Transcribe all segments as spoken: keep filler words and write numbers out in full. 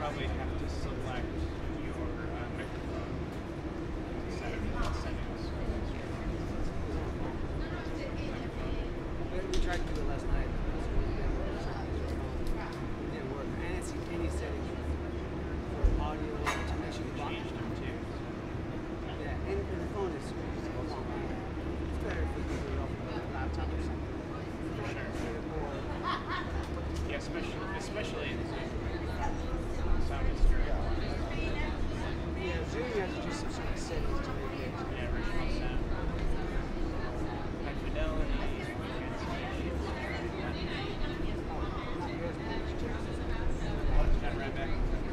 probably have to select your uh, microphone. Set it in the settings. We tried to do it last night. It didn't work. I didn't see any settings for audio to make sure you Changed them too. Yeah, and the phone is long. It's better if we do it off of a laptop or something. For sure. Or Yeah, especially especially in Zoom. Sound is great. yeah, Zoom has to do some sort of settings to make it. Yeah, original sound. High fidelity. Got right back.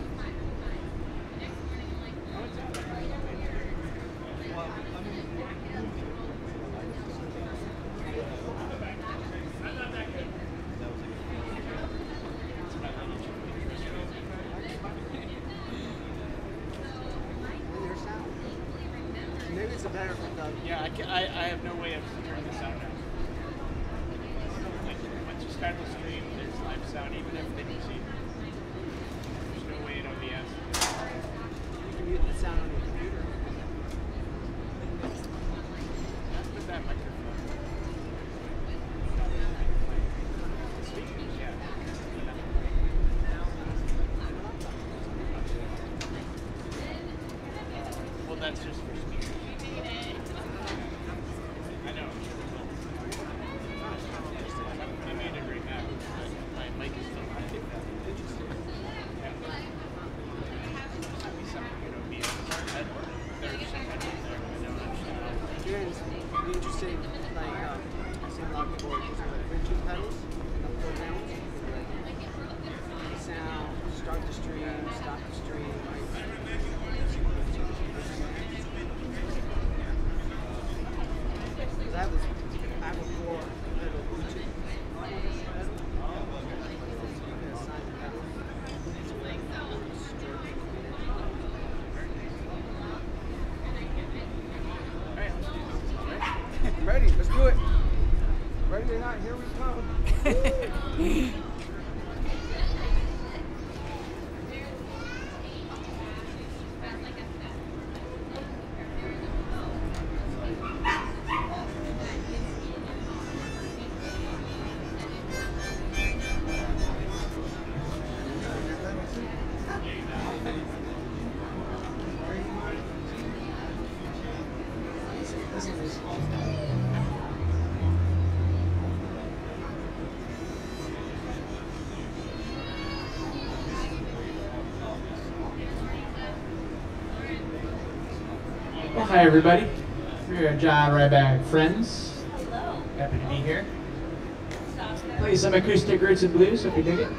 Maybe it's a better uh, Yeah, I, can, I, I have no way of turning the sound down. Like, once you start the stream, there's live sound even if they don't see it. There's no way in O B S. you can mute the sound on your computer. Not with that microphone. The speakers, yeah. Well, that's just for speakers. I know. I made it right now. My mic is still on. Interesting. Yeah. Might be something in O B S. That, there's some headroom there. I don't understand how. You're in, be interested, like, um, I see a lot of people are using like bridging pedals, like programs, like sound, start the stream, stop the stream, like. That was, I have a four pedal Bluetooth pedal. You can assign the pedal. So when you stroke it, ready, let's do it. Ready or not, here we come. Well, hi everybody. We're John Ryback Friends. Hello. Happy to be here. Play some acoustic roots and blues. Hope you dig it.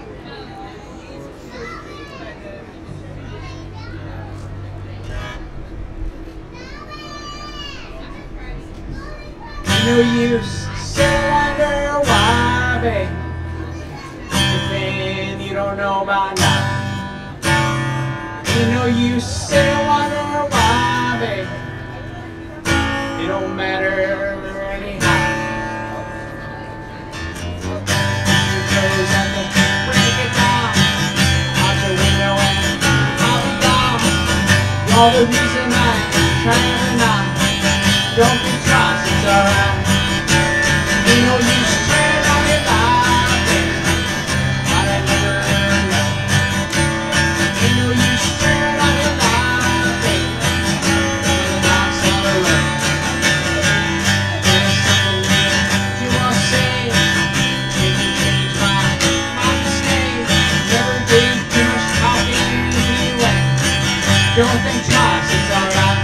No use to wonder why, babe. Anything you don't know about now. Ain't no use to wonder why, babe. It don't matter anyhow. Your toes have to break it down. Out the window and out the door. You're the reason I'm trying now. Don't be cross, it's alright. Ain't no use straight on your line, babe. I'd never know. Ain't no use straight on your line, babe. When the knocks on the road. There's something you want to say. Make me change my, my mistake. Never did too much talking anyway. Don't think twice, it's alright.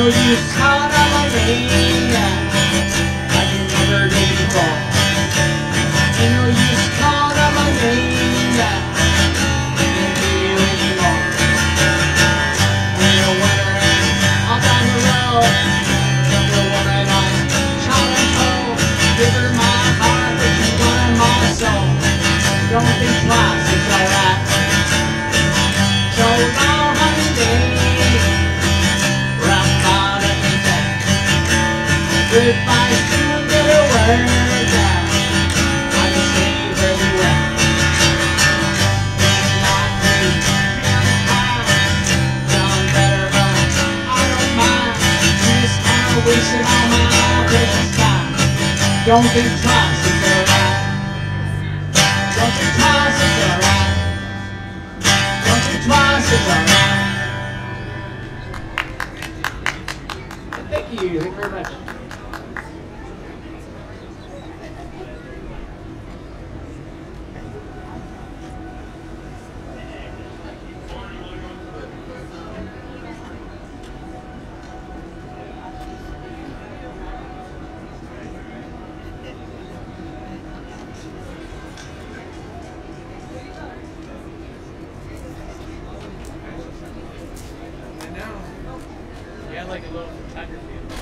no use calling out my name like you never did before. Ain't no use calling out my name, I can't hear you anymore. When you're wondering all down the road, from the woman I'm trying to hold, give her my heart, but she's wanting my soul. Don't think twice, it's alright. So long, honey, baby, rock out at the top. Goodbye, soon get a word out. I can say very well. And I think feeling fine, feeling better, but I don't mind. Just kind of wasting all my precious time. Don't think twice, it's alright. Don't think twice, it's alright. Don't think twice, it's alright. Thank you, thank you very much. I know. You had like a little photography.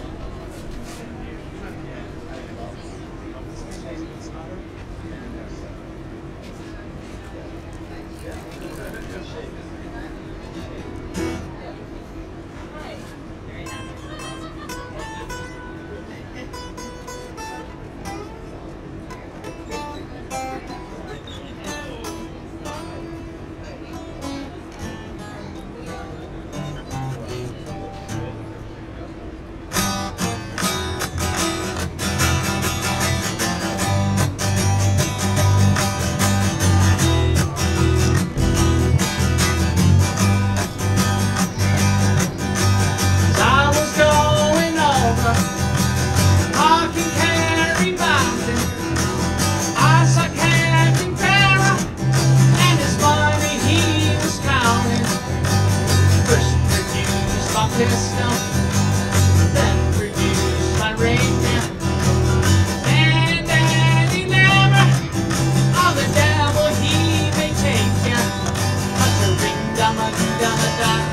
I was going over Rocky Carry Mountain. I saw Captain Farrah and his money he was counting. First produced my pistol, then produced my rapier. And then he never, oh the devil he may take ya. But the ring dama doo dama da.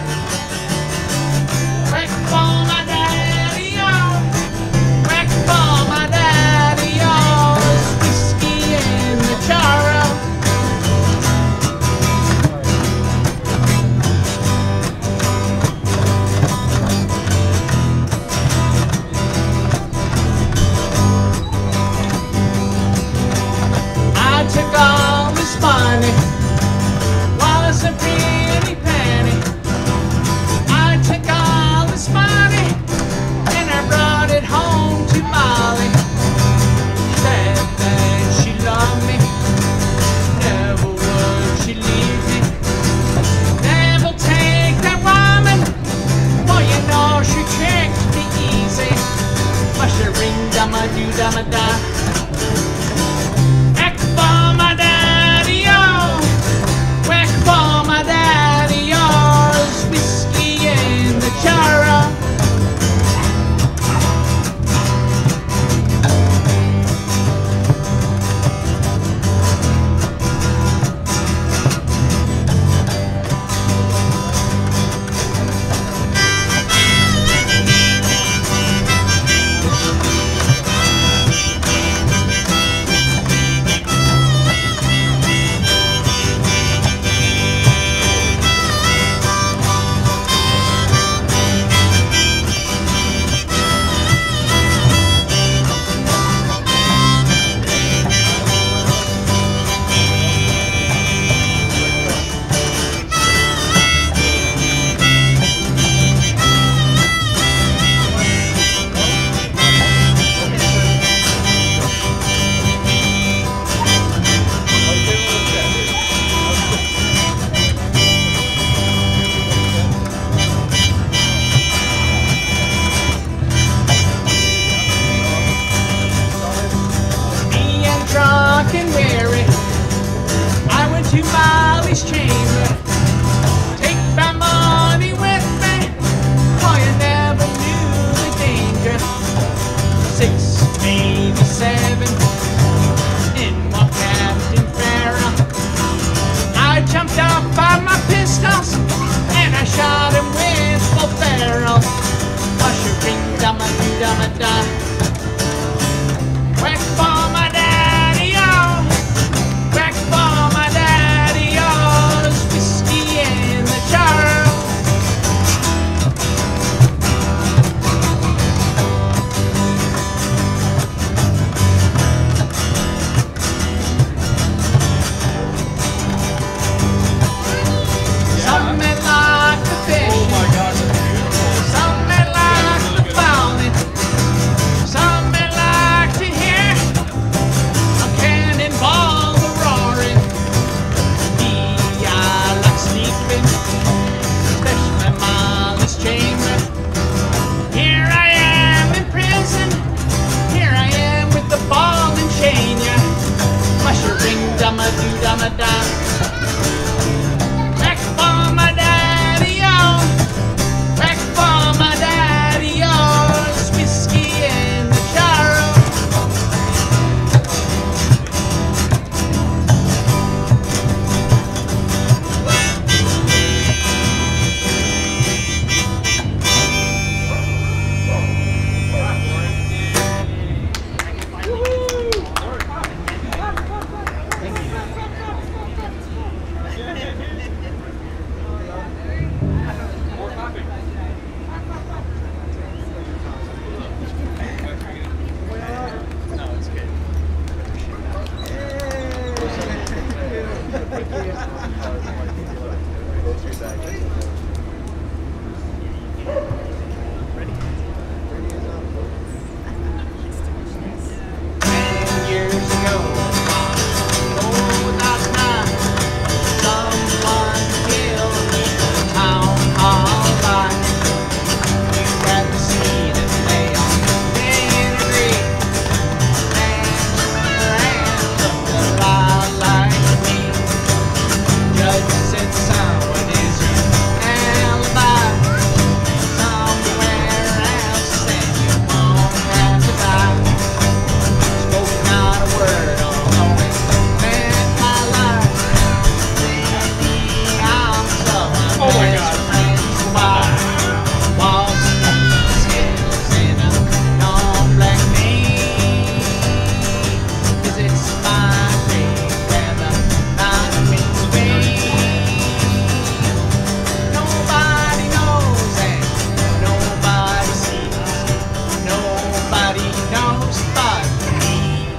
Wreck for my daddy-o, wreck for my daddy-o. There's whiskey in the charo. I took all this money, was a pretty penny. I took all this money and I brought it home to Molly. Said that she loved me, never would she leave me. Never take that woman, well you know she tricked me easy. Mush a ring dama doo dama da. Whack for my daddy-o, whack for my daddy-o. There's whiskey in the charo. seven, in walked Captain Farrell. I jumped up on my pistols and I shot him with full barrel. Mushroom dum a doo dum a da. Whack for my daddy-o, whack for my daddy-o. There's whiskey in the jar. Some men like the fish, Oh my God, that's beautiful. some men like the bounty, some men like to hear a cannonball roaring. Me, I like sleeping, especially Molly's chamber. Here I am in prison, here I am with the ball and chain, yeah. Mushroom dum a doo dum a da. Back for my daddy-o, back for my daddy-o. There's whiskey in the jar. No, it's good. Ten years ago, oh, without time, someone killed me in the town hall line. You had the scene and they all did agree. And looked a lot like me. Judge said, son, what is your alibi? Somewhere else, and you won't have to die. Spoke not a word, although it meant my life. Maybe I'm some of Oh my my God. best friend's wife. Walls, skills, and a non-black name. Visits my grave where the night winds wane. Nobody knows and nobody sees. Nobody knows but me.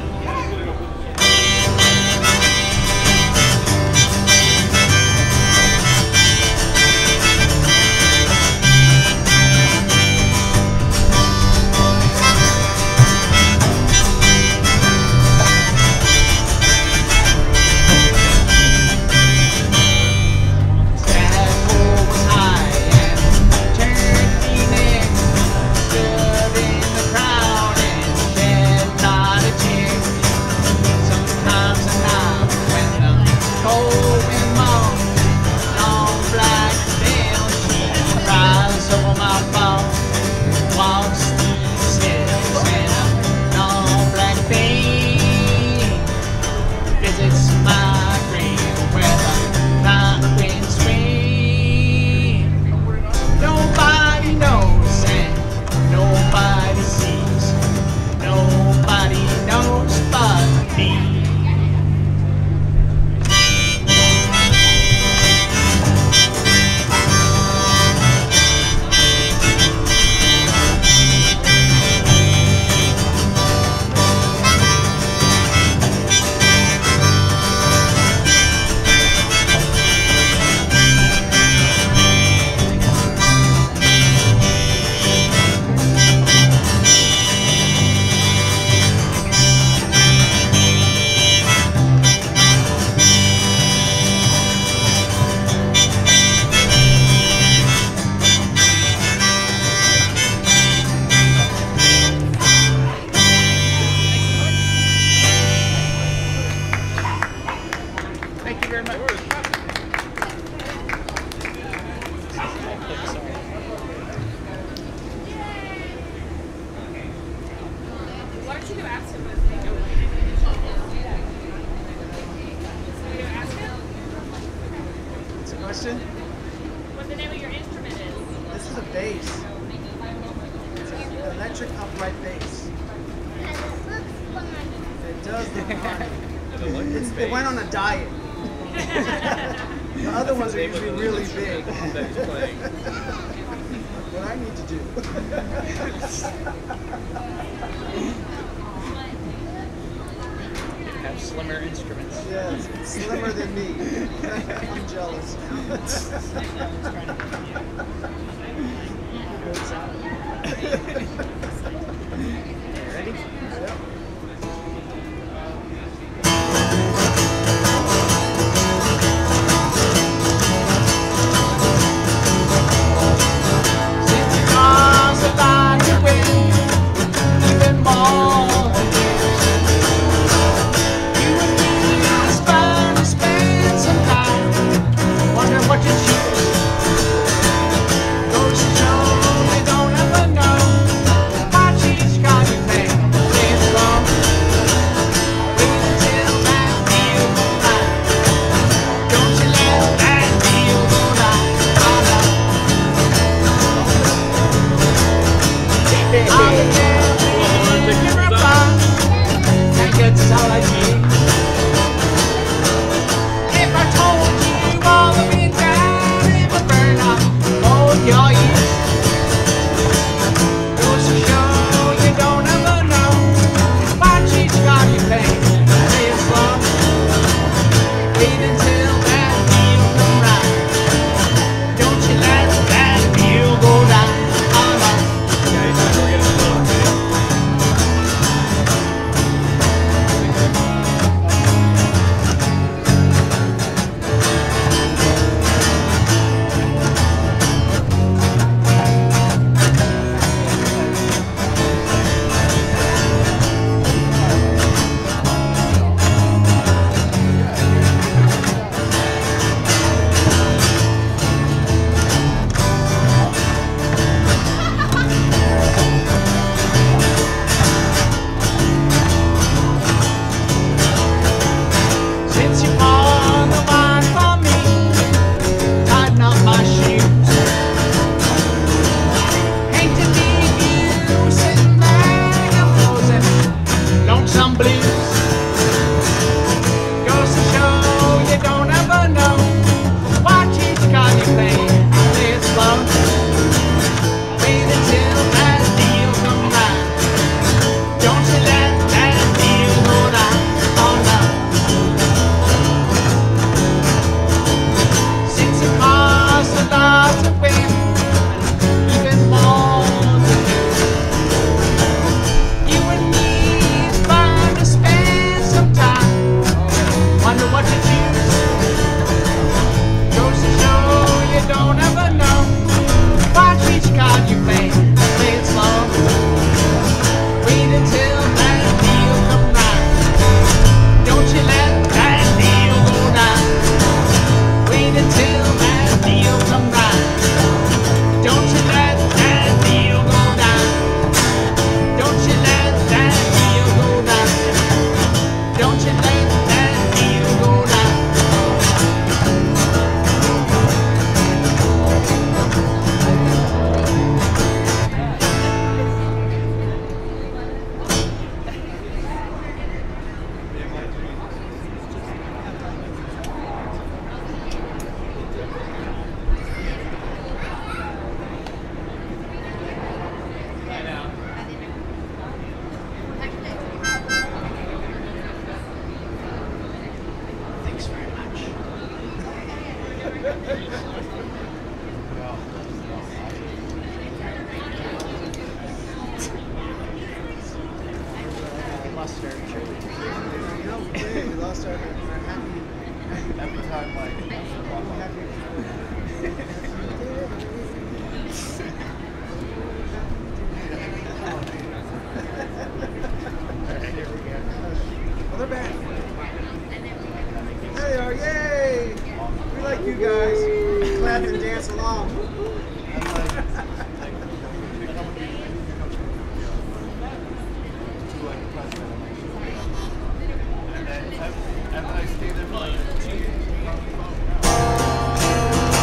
Tadpole was high and turkey neck. Stood in the crowd and shed not a tear. Sometimes at night when the cold wind moans, long black veil she cries over my phone. Walks these hills in a long black vein. Visits my grave where the night winds swing. Nobody knows and nobody sees. Nobody knows but me. Thank you very much. Why don't you do acid with me? question? What the name of your instrument is? This is a bass. It's an electric upright bass. It does look fun. It's, it went on a diet. The other ones are usually really big. What I need to do. Have slimmer instruments. Yes, it's slimmer than me. I'm jealous. Ready? Yep. And I stayed there for like two years.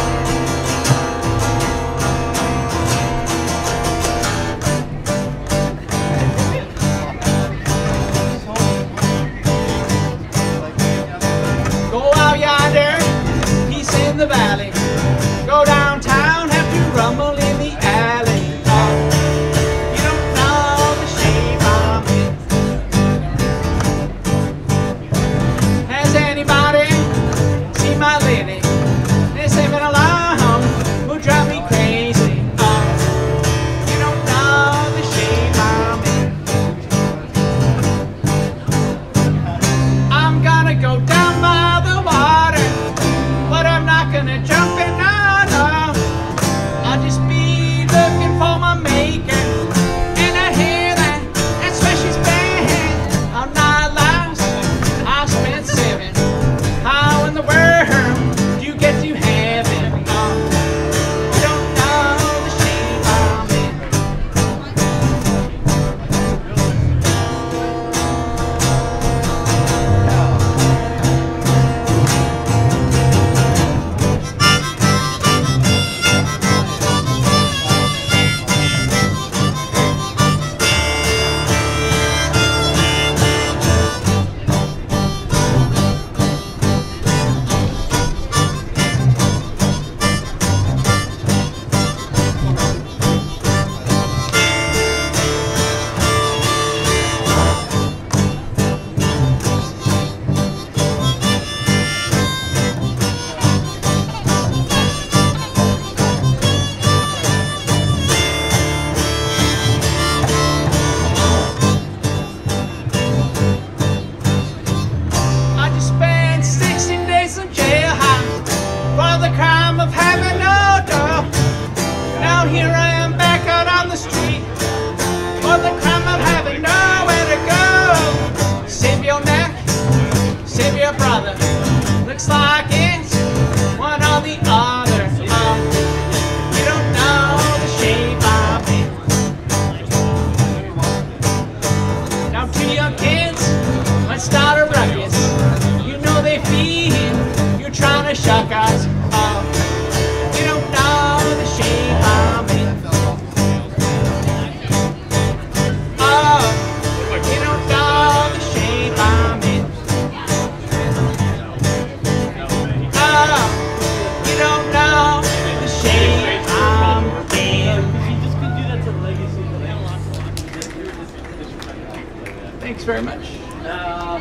Thanks very much. Uh,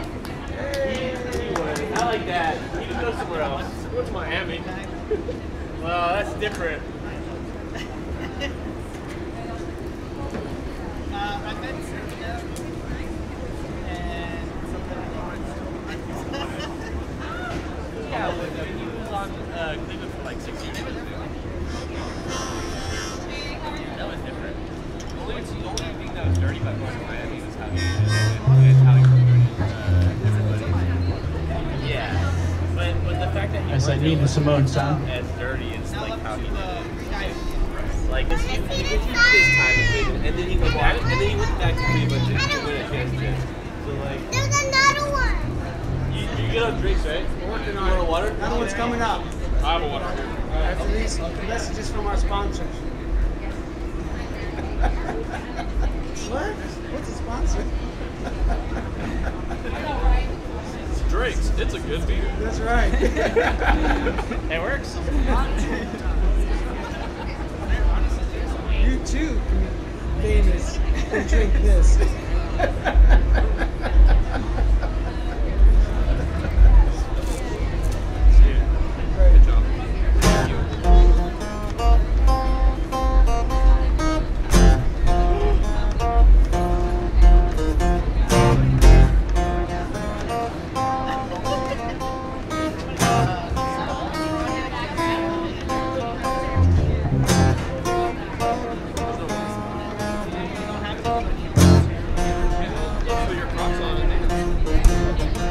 I like that. You can go somewhere else. Go to Miami. Well, that's different. Uh, I met Sergio and something Yeah, well, I mean, he was on uh, Cleveland for like six years. That was different. The only, the only thing that was dirty about going to Miami was how he and how he recruited uh, everybody. Yeah, but but the fact that he As I need the Simone sound. as dirty is like how he did it. Like this, he, he did his time in Cleveland, and then he went back, and then he went back to Cleveland to, to win a championship. So like, There's another one. you, you get on drinks, right? We're working You on want a it. water? Another one's coming up. I have a water. After these messages from our sponsors. What? What's a sponsor? It's drinks. It's a good beer. That's right. It works. You too can be famous and drink this. Good job. Thank you. Put your Crocs on in there.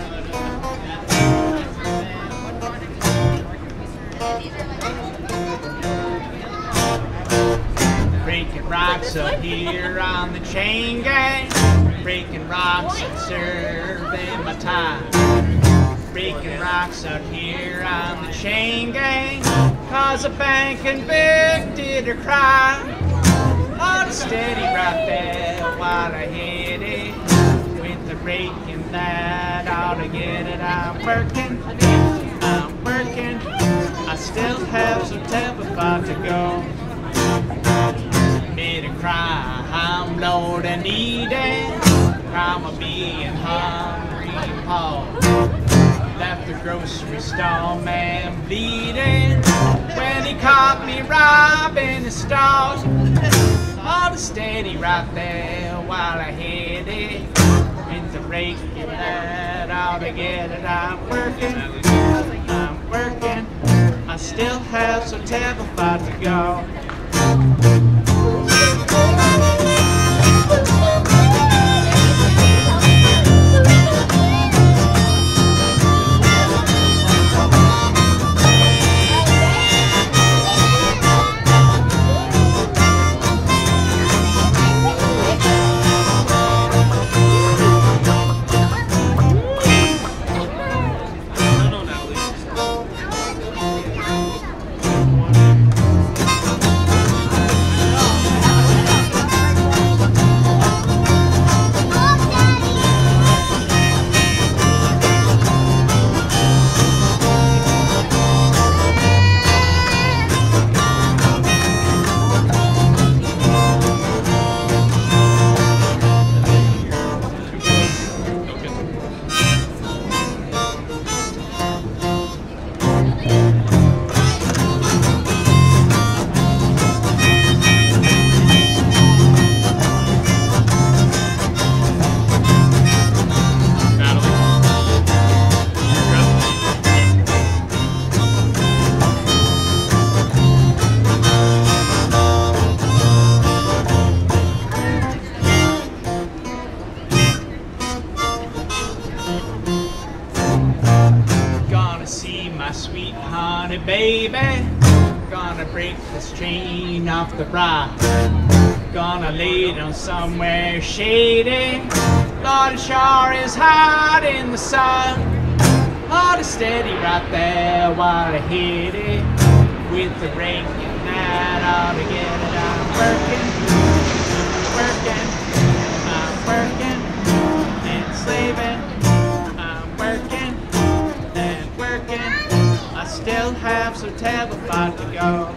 Breaking rocks up here on the chain gang. Breaking rocks and serving my time. Breaking rocks out here on the chain gang. Cause a bank convicted a crime. On steady right there while I hit it. With the breaking that ought to get it. I'm working, I'm working. I still have some temper to go. Made a crime, Lord, I need it. Crime of being hungry, Paul. Left the grocery store, man, bleeding. When he caught me robbing the store. All the steady right there while I hit it. With the rake that ought to get it. I'm working, I'm working. I still have some temper to go. No, no, Natalie. Baby, gonna break this chain off the rock. Gonna lay down somewhere shady. Lord, it sure is hot in the sun. Hold it steady right there while I hit it. With the rake and that ought to get it. I'm working, working, I'm working and slaving. I'm working and working. I still have some telephone to go.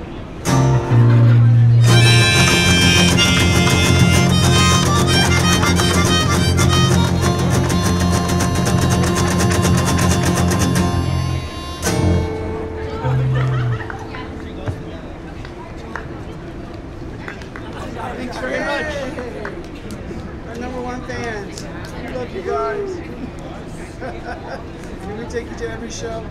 We love you guys. Can we take you to every show?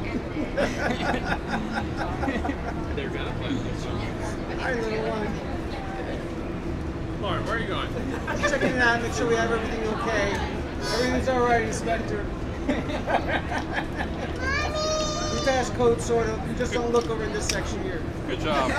They're gonna play this song. Hi, little one. Lauren, where are you going? Checking it out, make sure we have everything okay. Everything's all right, Inspector. We pass code, sort of. You just don't look over in this section here. Good job.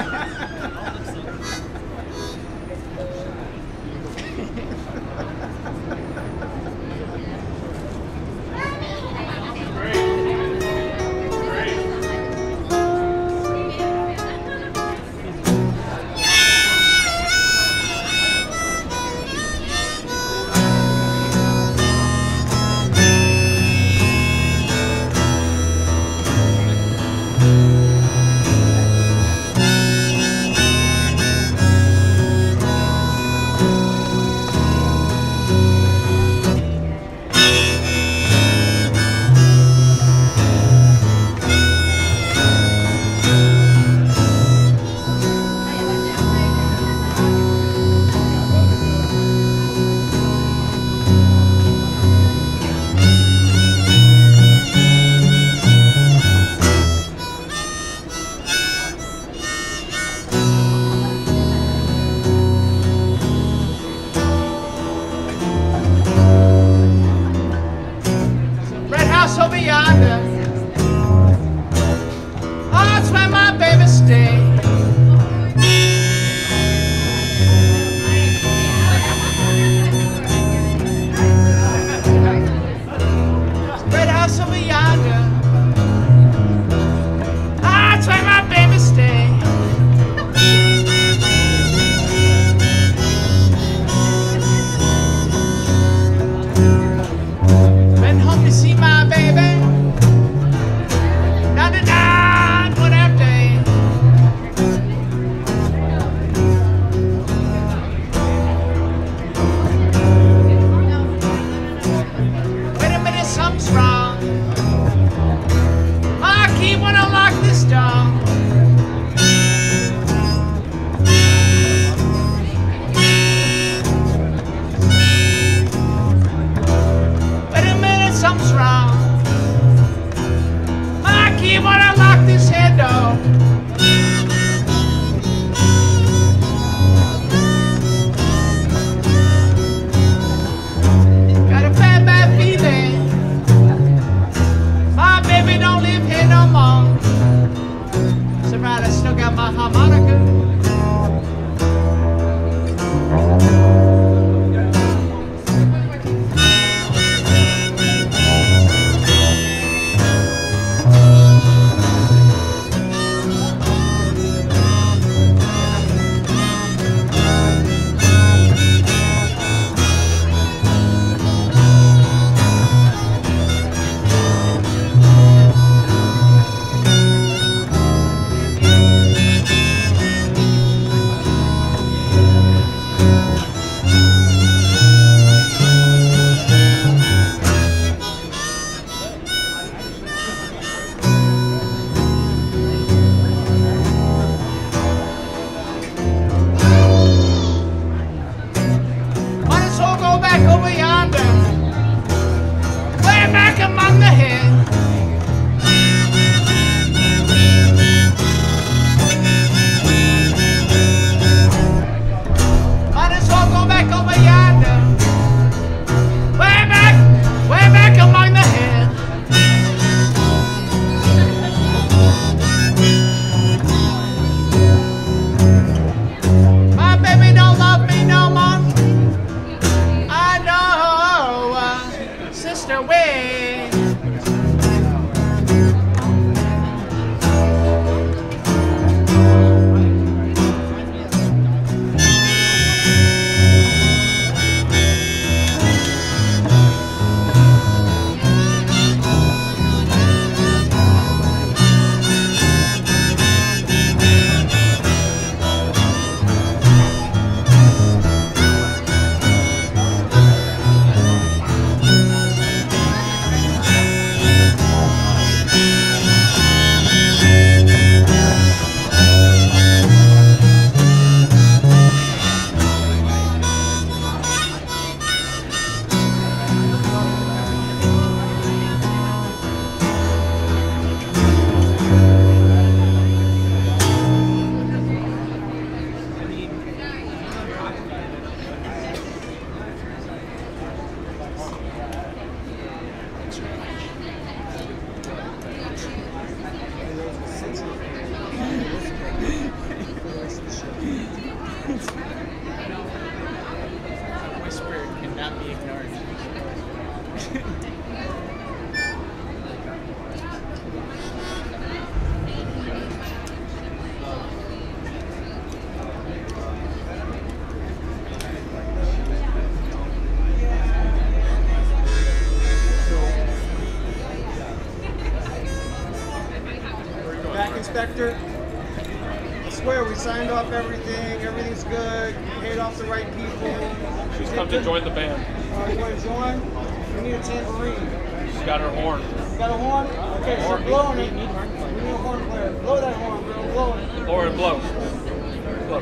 Back inspector. I swear we signed off everything. Everything's good. Paid off the right people. She's come to join the band. Uh, you want to join? We need a tambourine. She's got her horn. Got a horn? Okay, so Horn. blowing it. We need a horn player. Blow that horn, bro. Blow it. Lauren, blow. Blow.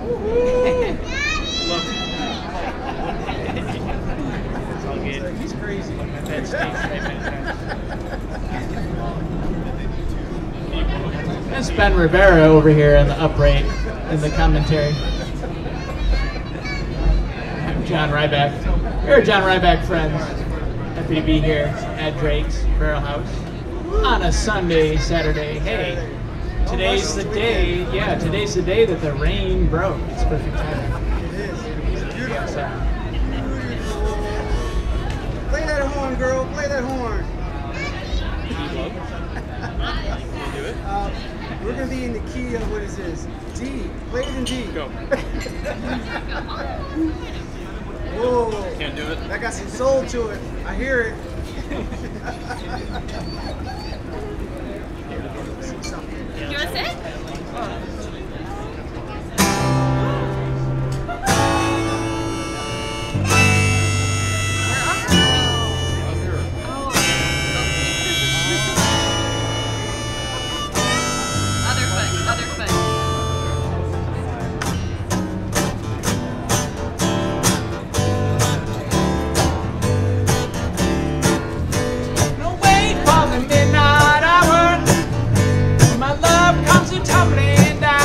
It's all good. He's crazy. That's That's Ben Rivera over here in the upright in the commentary. I'm John Ryback. We're John Ryback friends. Happy to be here at Drake's Barrel House on a Sunday, Saturday. Hey, today's the day. Yeah, today's the day that the rain broke. It's perfect timing. It is. It's beautiful. So, Beautiful. Play that horn, girl. Play that horn. Uh, we're gonna be in the key of what is this? D. Play it in D. Go. Whoa. Can't do it. That got some soul to it. I hear it. You want to sit? Other foot, other foot. don't wait for the midnight hour. My love comes a tumbling down.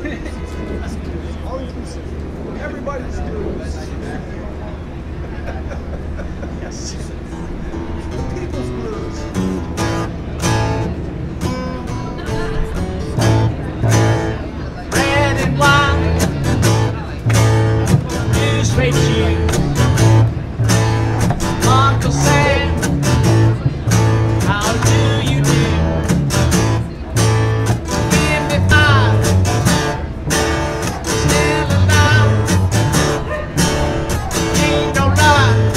All inclusive. Everybody's doing this. Yes. People's blues. Red and white, you straight you. Uncle Sam, how do you do? Give me five, still alive. Ain't no lie,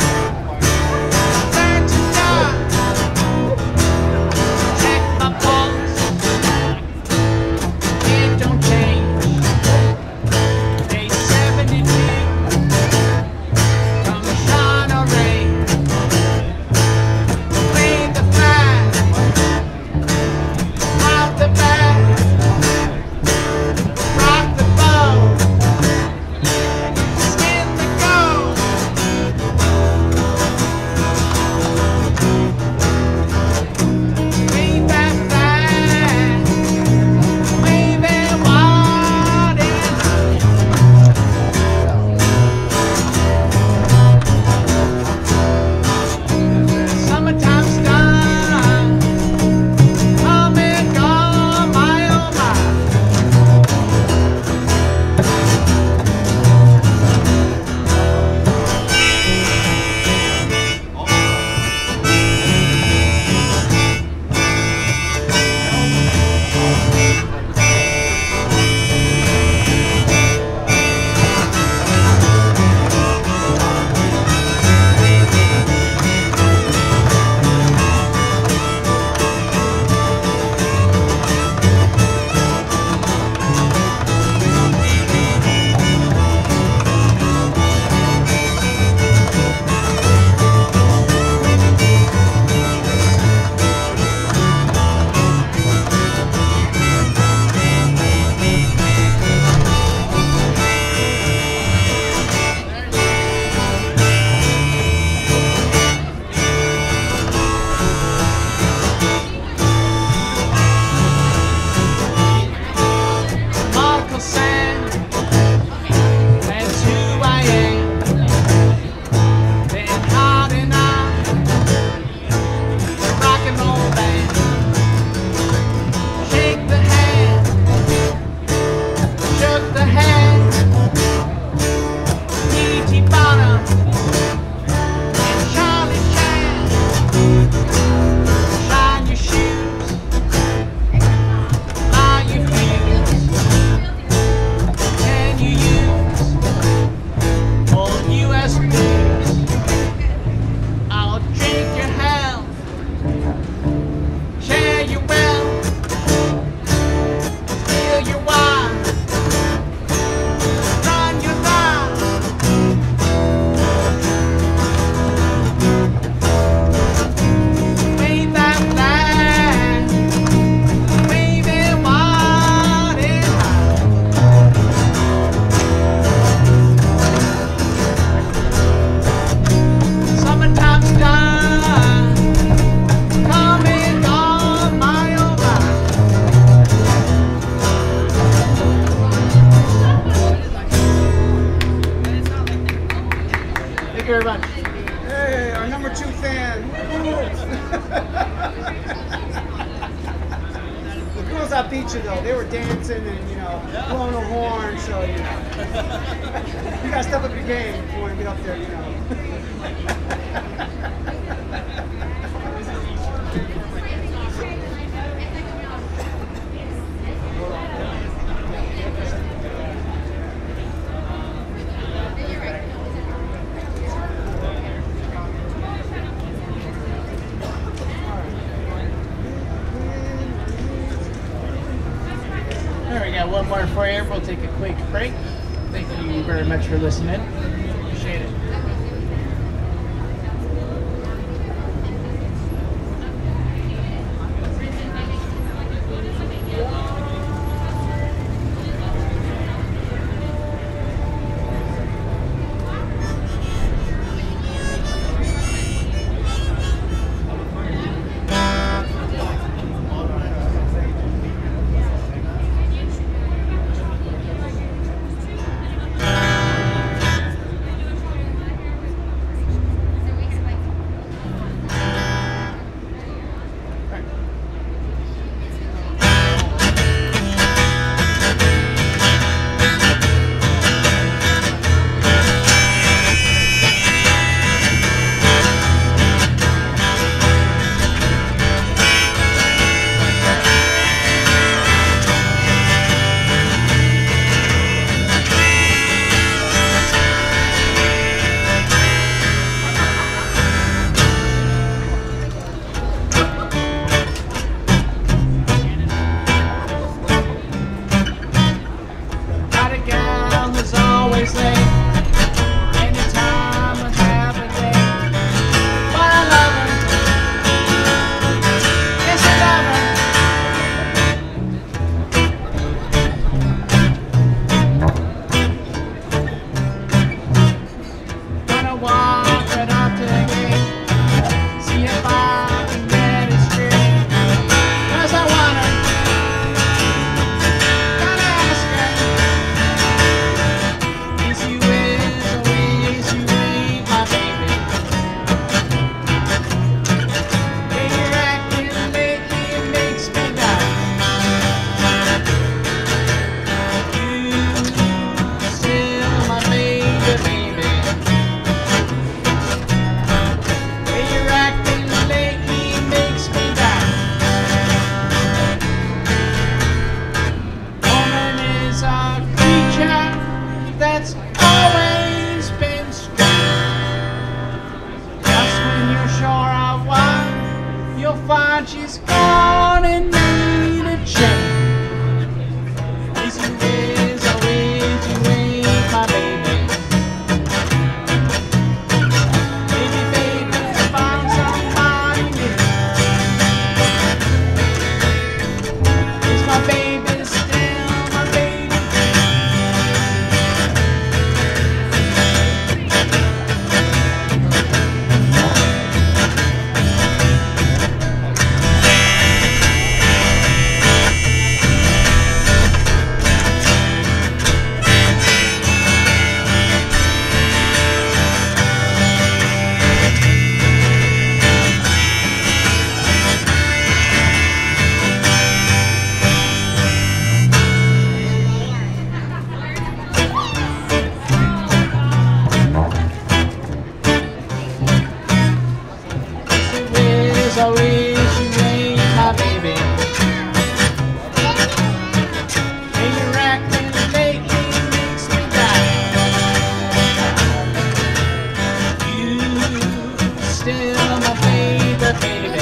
learn to die. Check my pulse, it don't change. Day seventy-two, come shine a ray. Wave the flag, out the back, rock the boat, skin the gold. Wave that flag, wave it wide and high. Summertime's done, come and go, my oh my. Uncle Sam, that's who I am. Been hot and out, rock and roll band. Shake the hand, shook the hand. P T Bonham and Charlie Chan. Shine your shoes, lie your fuse. Can you use old U S blues? I'll drink your health, share your wealth, steal your wine, run your life. Wave that flag, wave it wide and high. Summertime's done, come and go, my oh my. Thank you very much. Hey, our number two fan. The girls I beat you though, they were dancing and you know blowing a horn, so you know you gotta step up your game if you want to get up there, you know. There we go, one more for you. We'll take a quick break. Thank you very much for listening. Appreciate it. always late. Anytime I have a day. But I love her. Yes, I love her. Gonna walk right up to the gate. See if I can get it straight. 'Cause I want her. Gonna ask her. Is you is or is you ain't my baby? Way you're acting lately, it makes me die. You still my baby, baby. Way you're acting lately, it makes me die. Woman is a creature that's always been strange. Just when you're sure of one, you'll find she's gone and made a change. Is you is or is you ain't my baby? Baby, baby, I found somebody new. Is my baby still my baby? Is or is you ain't my baby? Hey, you're acting lately makes me die. You still my baby, baby.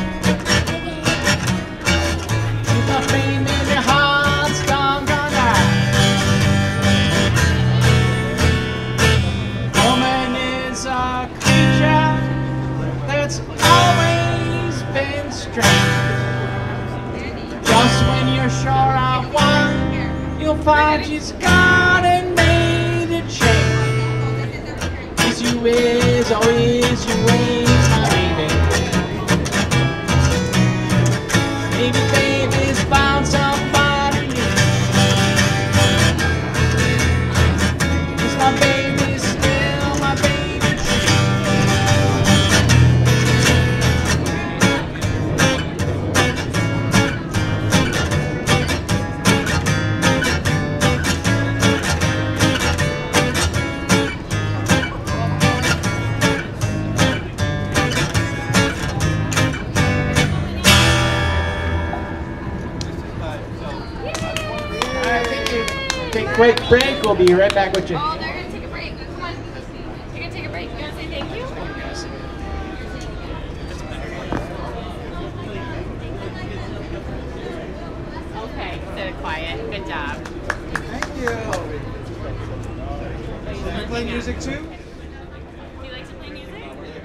You my baby, your heart's gone, gone out. Woman is a creature that's always been strange. Just when you're sure of one, you'll find she's gone and made a change. Is you is or is you ain't my baby? Maybe baby's found somebody new. Is my baby still my baby? Take a quick break. We'll be right back with you. Oh, they're gonna take a break. Come on. You're gonna take a break. You wanna say thank you? Okay, so quiet. Good job. Thank you. You play music too? Do you like to play music?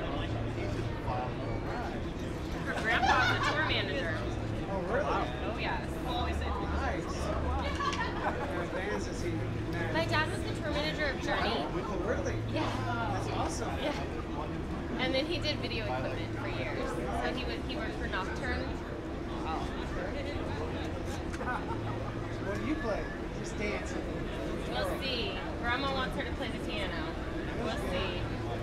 Her grandpa's a tour manager. Oh, really? Oh, yes. Always Nice. What bands is he in? My dad was the tour manager of Journey. Oh, really? Yeah. That's awesome. Yeah. And then he did video equipment for years. So he would he worked for Nocturne. Oh. What do you play? Just dance. We'll see. Grandma wants her to play the piano. We'll see.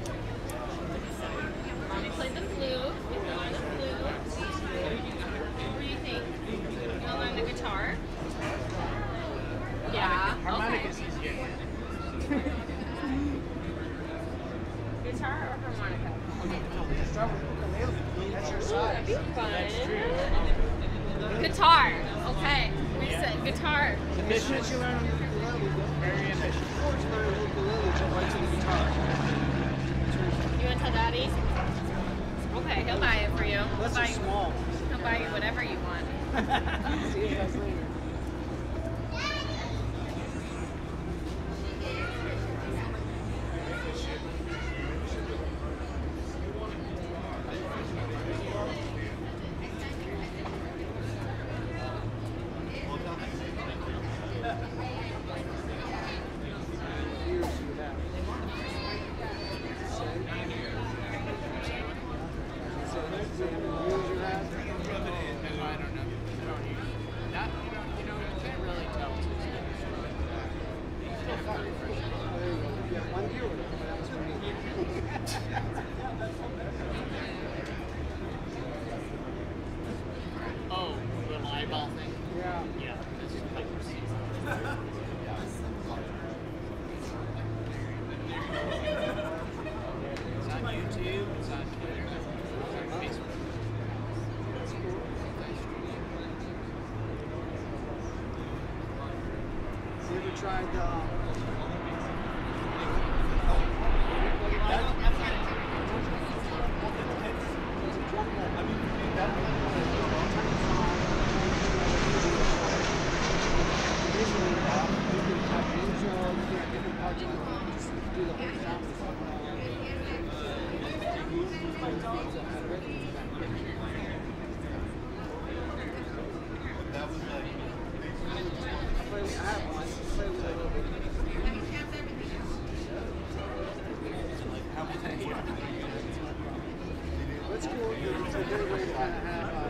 Mommy played the flute. We can learn the flute. What do you think? You want to learn the guitar? Yeah. Harmonica's Okay. easier. Guitar or harmonica? Start with ukulele. That's your size. That'd be fun. Guitar. Okay. We said guitar. As soon as you learn on the ukulele, Very ambitious. before you learn the ukulele, jump right to the guitar. You want to tell Daddy? Okay, he'll buy it for you. He'll That's buy so you, small. he'll buy you whatever you want. See you guys later. Oh, the eyeball thing? Yeah. Yeah, that's like It's on YouTube, it's on Twitter, it's on Facebook. You ever tried um, That's cool. It's a good way to kind of have uh,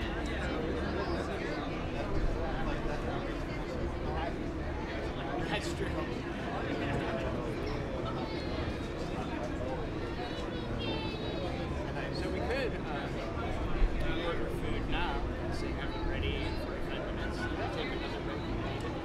That's true. So we could uh, order food now and say have it ready in forty-five minutes and take another break and eat it.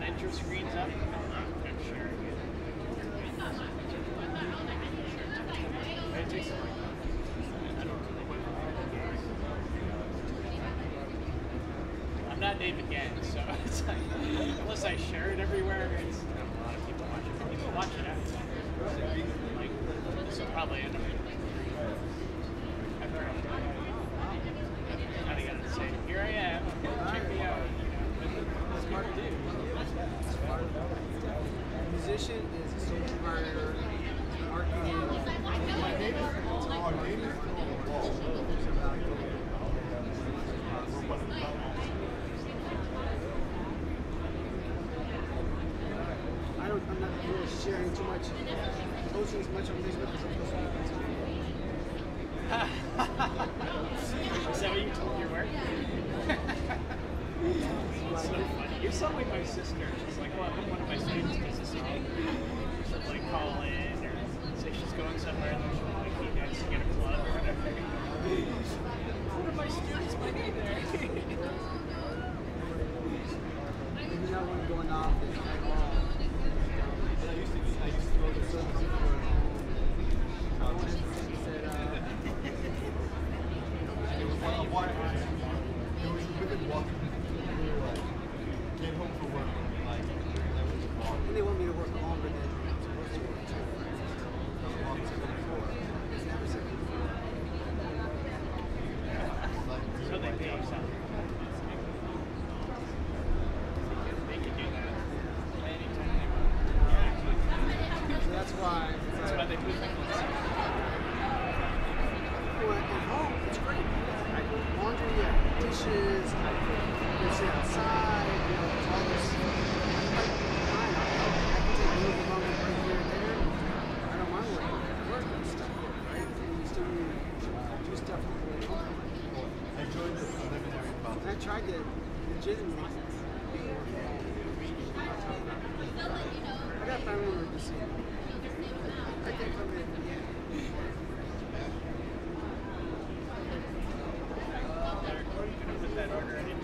that intro screen's up, I'm sure. It takes some like, I don't really know. I'm not David Gann, so it's like, unless I share it everywhere, it's not a lot of people watch it. People watch it outside. Like, this will probably end up. I've heard of it. I gotta say, here I am. Check me out. That's part of it. That's part of it. A musician is a social writer, marketing. My neighbor, it's all neighbor. I don't, I'm not really sharing too much, posting as much on Facebook as I'm posting on Instagram. Is that what you told your work? It's so funny. You're so like my sister. She's like, well, one of my students does this all. She'll like call in or say she's going somewhere and then she'll like need us to get a plug or whatever. One of my students might be there. Maybe not one going off at all. I used to, I used to go to some people at home. I wanted to say that, uh, It was like a water accident. It was women walking. They were like, came home from work. Like, that was long. and they want me to work longer than I'm supposed to work too. It's never said before. So they pay you something. They can do that anytime they want. So that's why. That's why they put things on. Well, at home, it's great. I do laundry, I do dishes, I can sit outside, you know, it's all this. Like, fine, I I can take a little moment right here and there. I don't mind working at work and stuff, right? You still need to do stuff at home. I joined the preliminary And I process. tried to legitimately work from home. I got family members to see. I can come in, yeah. Put that order in.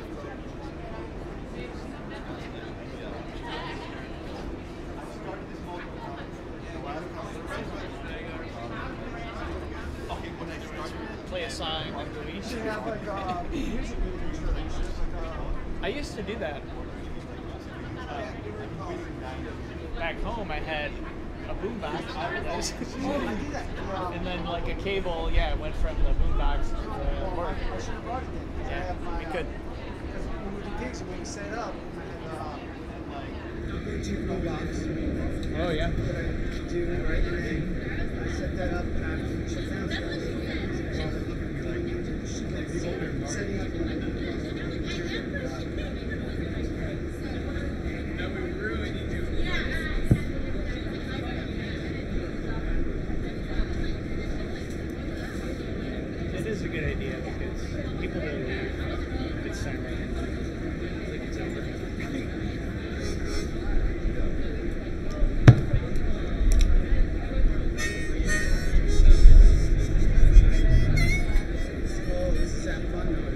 Okay, when I started, Play a song like the week. you have like a music movie like a. I used to do that. Back home, I had a boombox. Oh, I do that. Um, And then like a cable, yeah, it went from the boombox to the I work. should have brought it then. 'Cause I Yeah, have my, we uh, could. Because when we do gigs, when we set it up, and uh, like YouTube box Oh yeah. that I do right there. I set that up and I shut down. So like setting up It is a good idea because people will leave. It's time right. Like it's over. oh, this is that fun mode.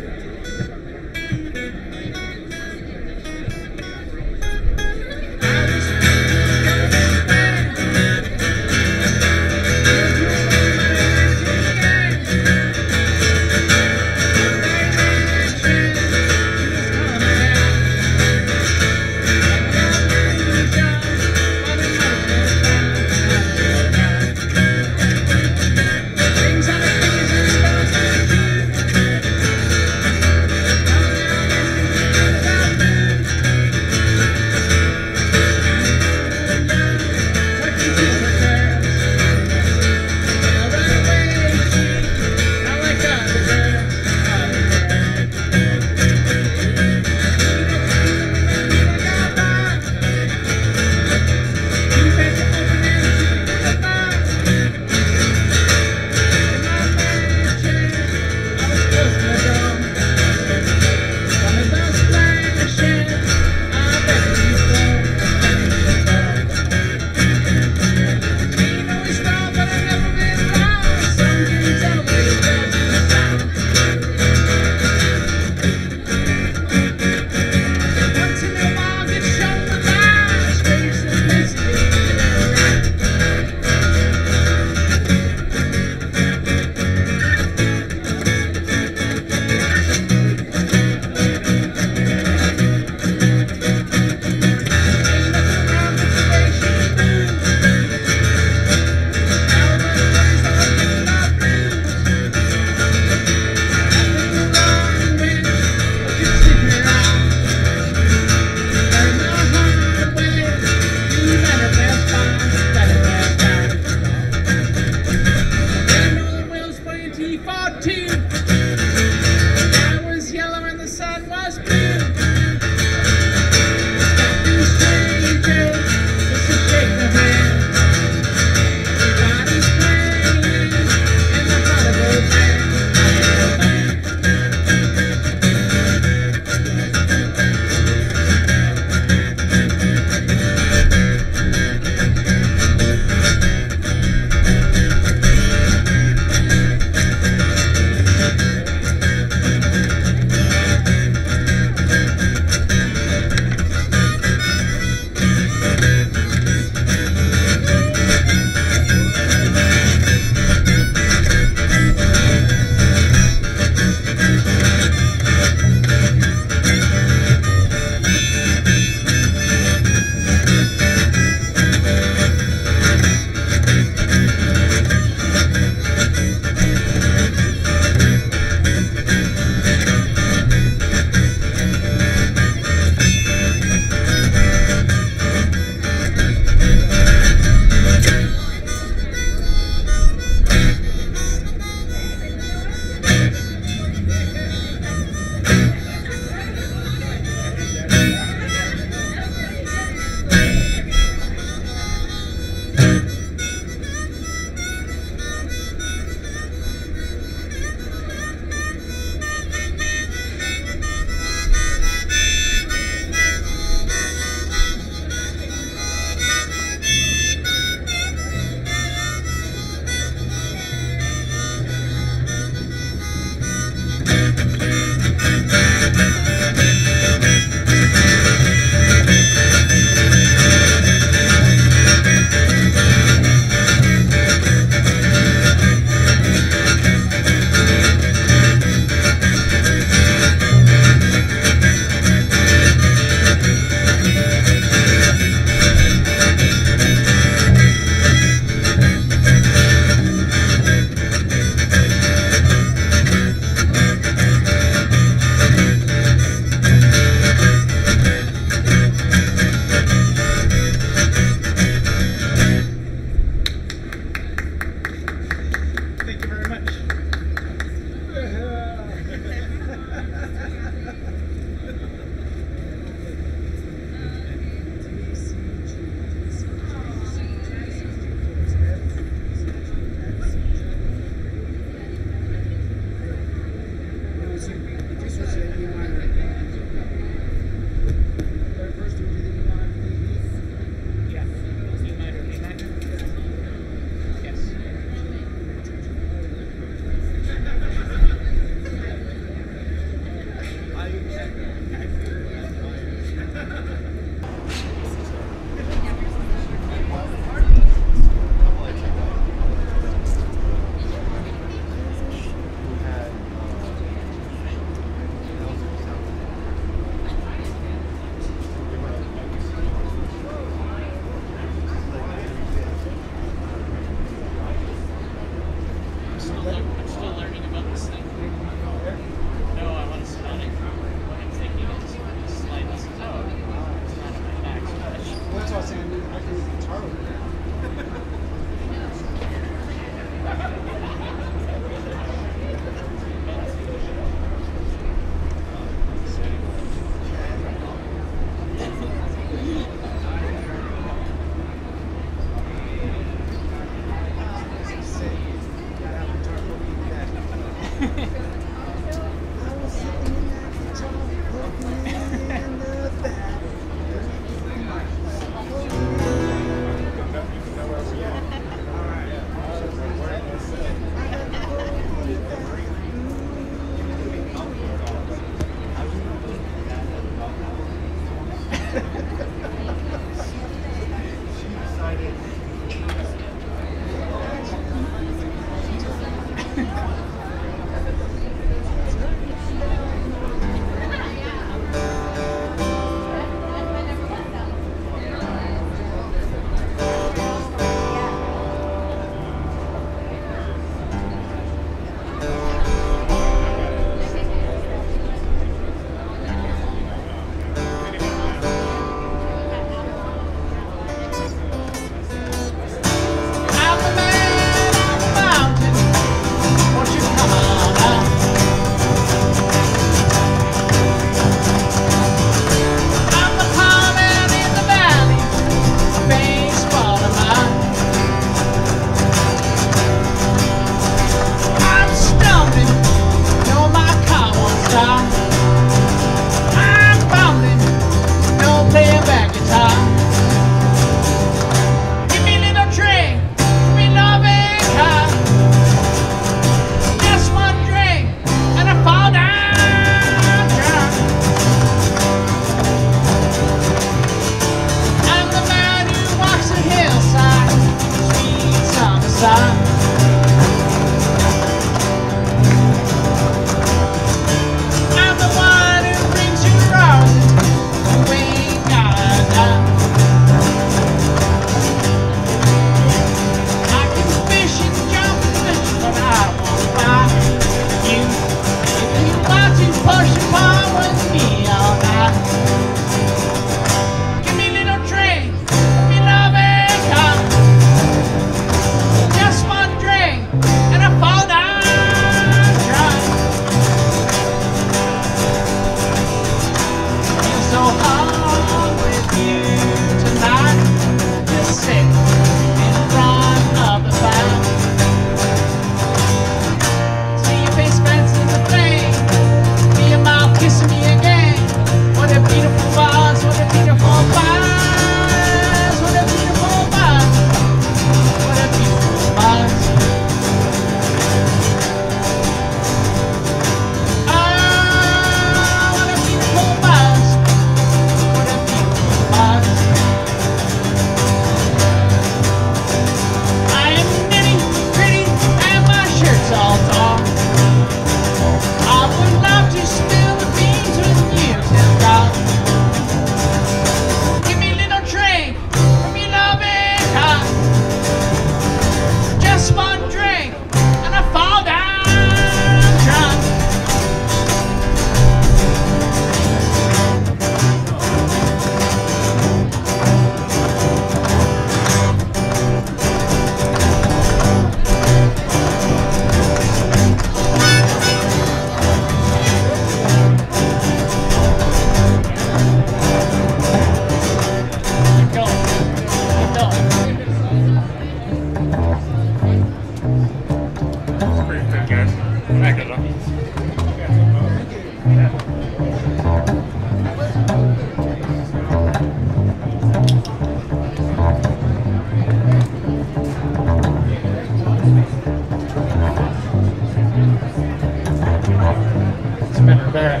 Barrett.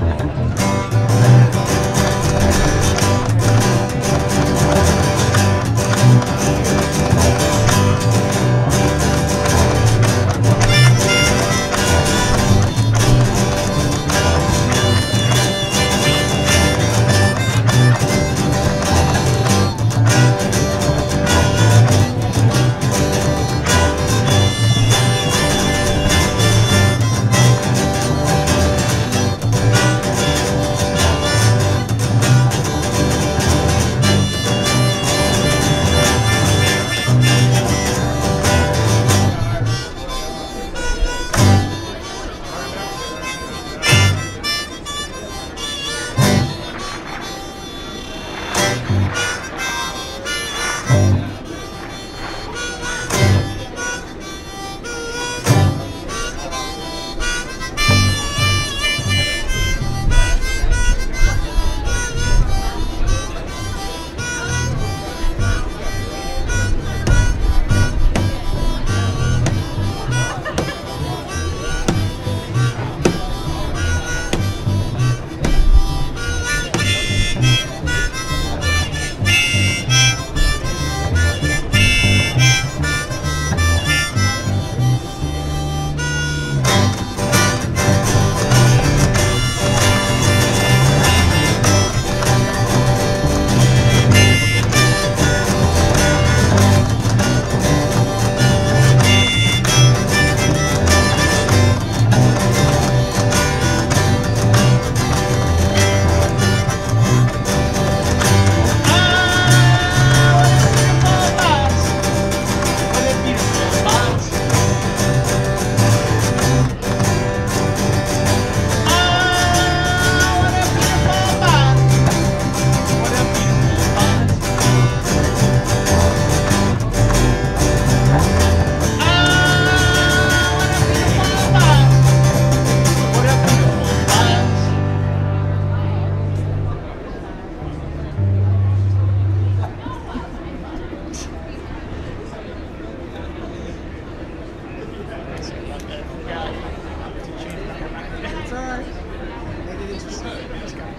It's alright. Make it interesting. Let's go.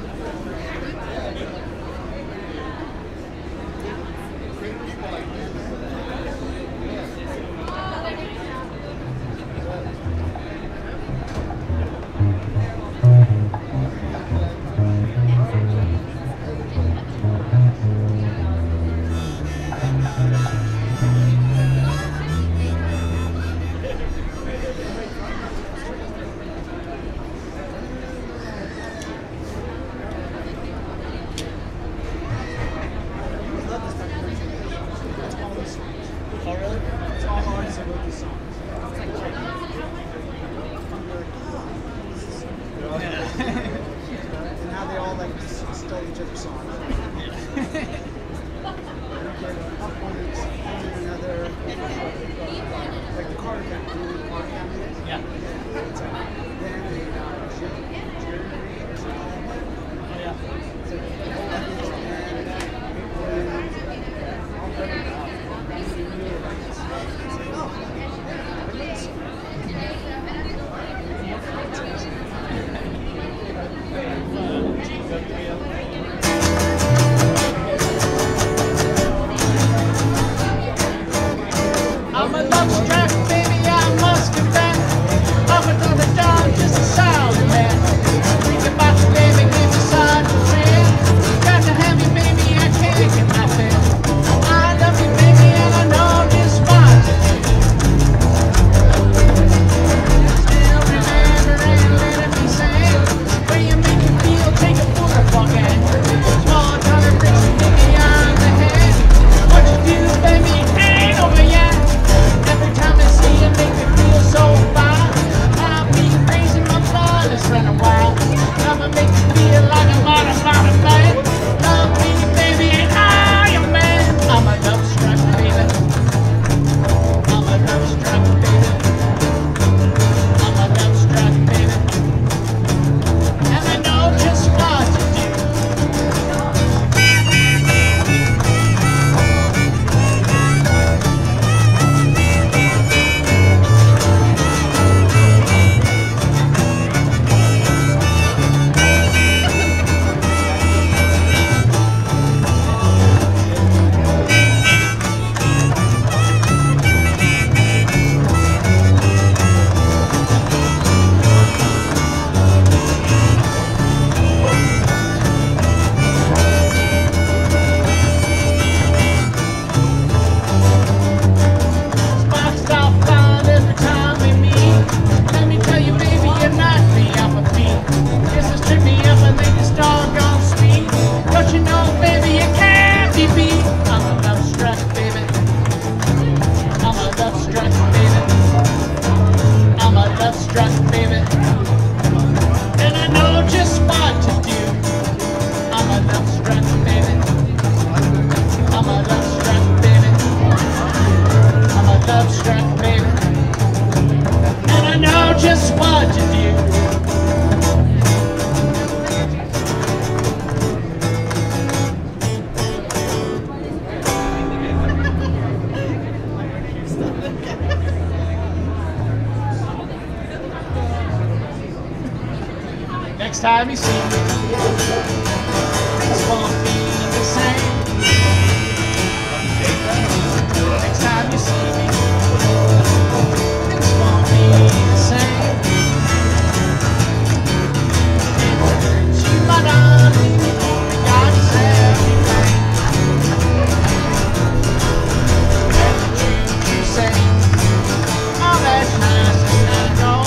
Oh, really? It's all artists that wrote these songs. And how they all like s- stole each other's songs. Up one each, one and another. Like the Carter Family. You know who the Carter Family is? Yeah. It's, uh, them and uh, Jerry, Jerry or something. Oh, yeah. It's like the whole Evans band, Williams, all very good. It's like, oh, yeah, I know this song. I'm a love track, baby, I must confess. I'm another dog, just a solid man. Think about you, baby, give me side to friend. Got to have you, baby, I can't get my fill. I love you, baby, and I know this much. Still remember and let it be said. Where you make you feel, take a full fucking. Small dollar bricks, baby, on the head. What you do, baby, ain't over yet. Every time I see love struck me, and I know just what to do. Next time you see me, things won't be the same. Next time you see me, things won't be the same. If it hurts you, my darling, you only got yourself to blame. And the truth you say, oh, that's nice and I know.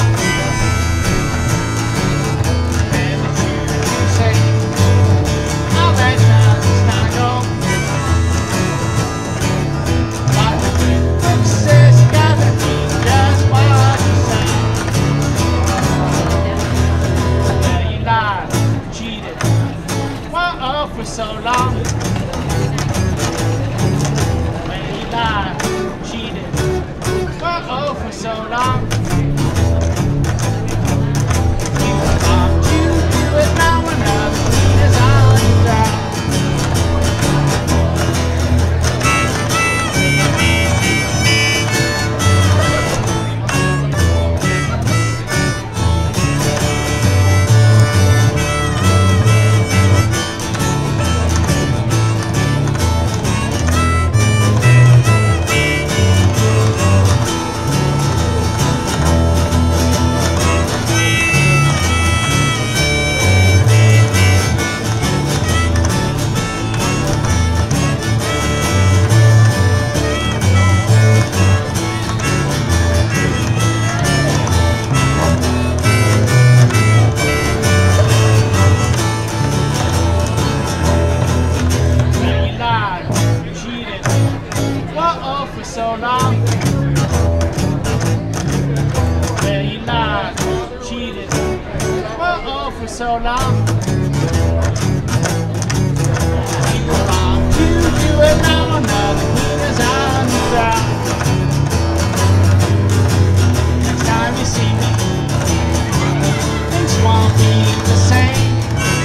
For so long, when you lied, cheated, well, oh, for so long. You thought you'd do it now, another queen is on the ground. So long, well, you lied, cheated, well, oh, for so long. You want to do it now, another queen is on the ground. Next time you see me, things won't be the same.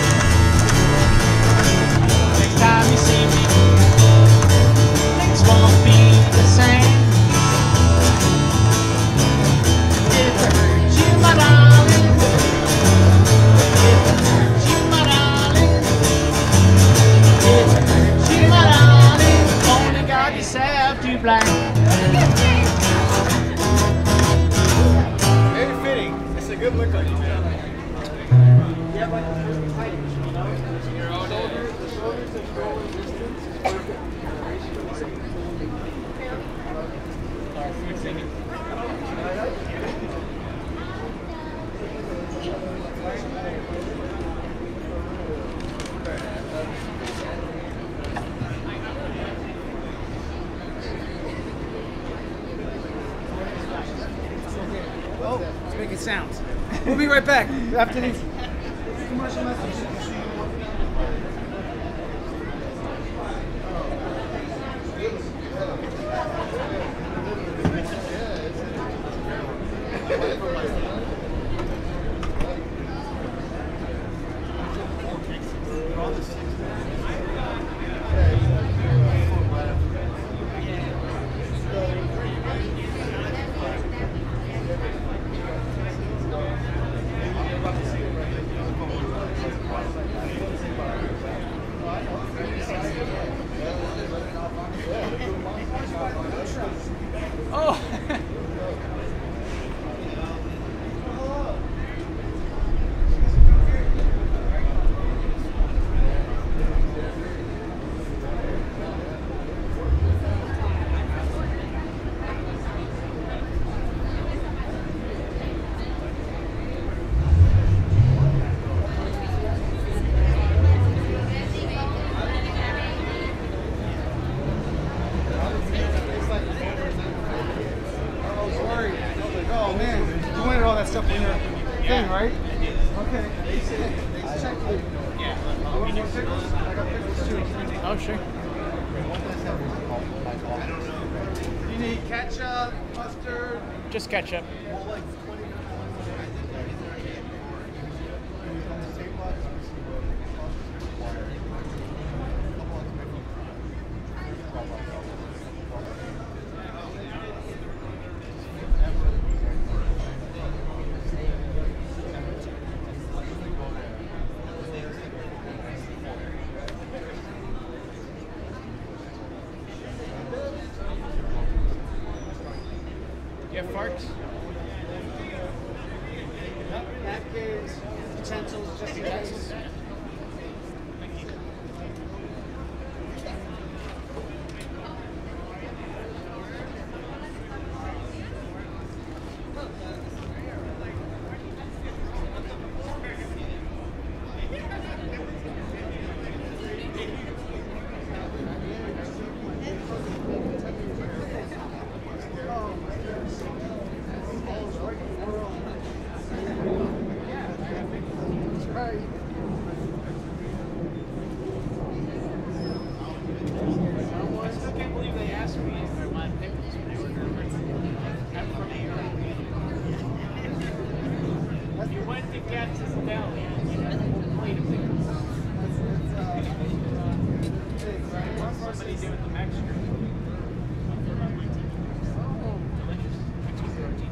Next time you see me, things won't be the same. If it hurts you, my darling, if it hurts you, my darling, if it hurts you, my darling, only got yourself to blame. Very fitting. It's a good look on you, man. You have like a perfect height, you know? Your own Shoulders, the shoulders and shoulder distance, perfect. Oh, it's making sounds. We'll be right back after these commercial messages. Oh! stuff in your thing, right? Okay. They say, they check you. Yeah. You want more pictures? I got pictures too. Oh, sure. I don't know. You need ketchup, mustard. Just ketchup. Well, like twenty minutes. On the same box, we see what sauces required. A couple of tomato. You have farts? Napkins, utensils, just in case. I still can't believe they asked me if I wanted pickles when they were I'm from Europe. You went to Katz's Deli and you had a plate of pickles. What's somebody do with the mixture? Delicious. Extra protein.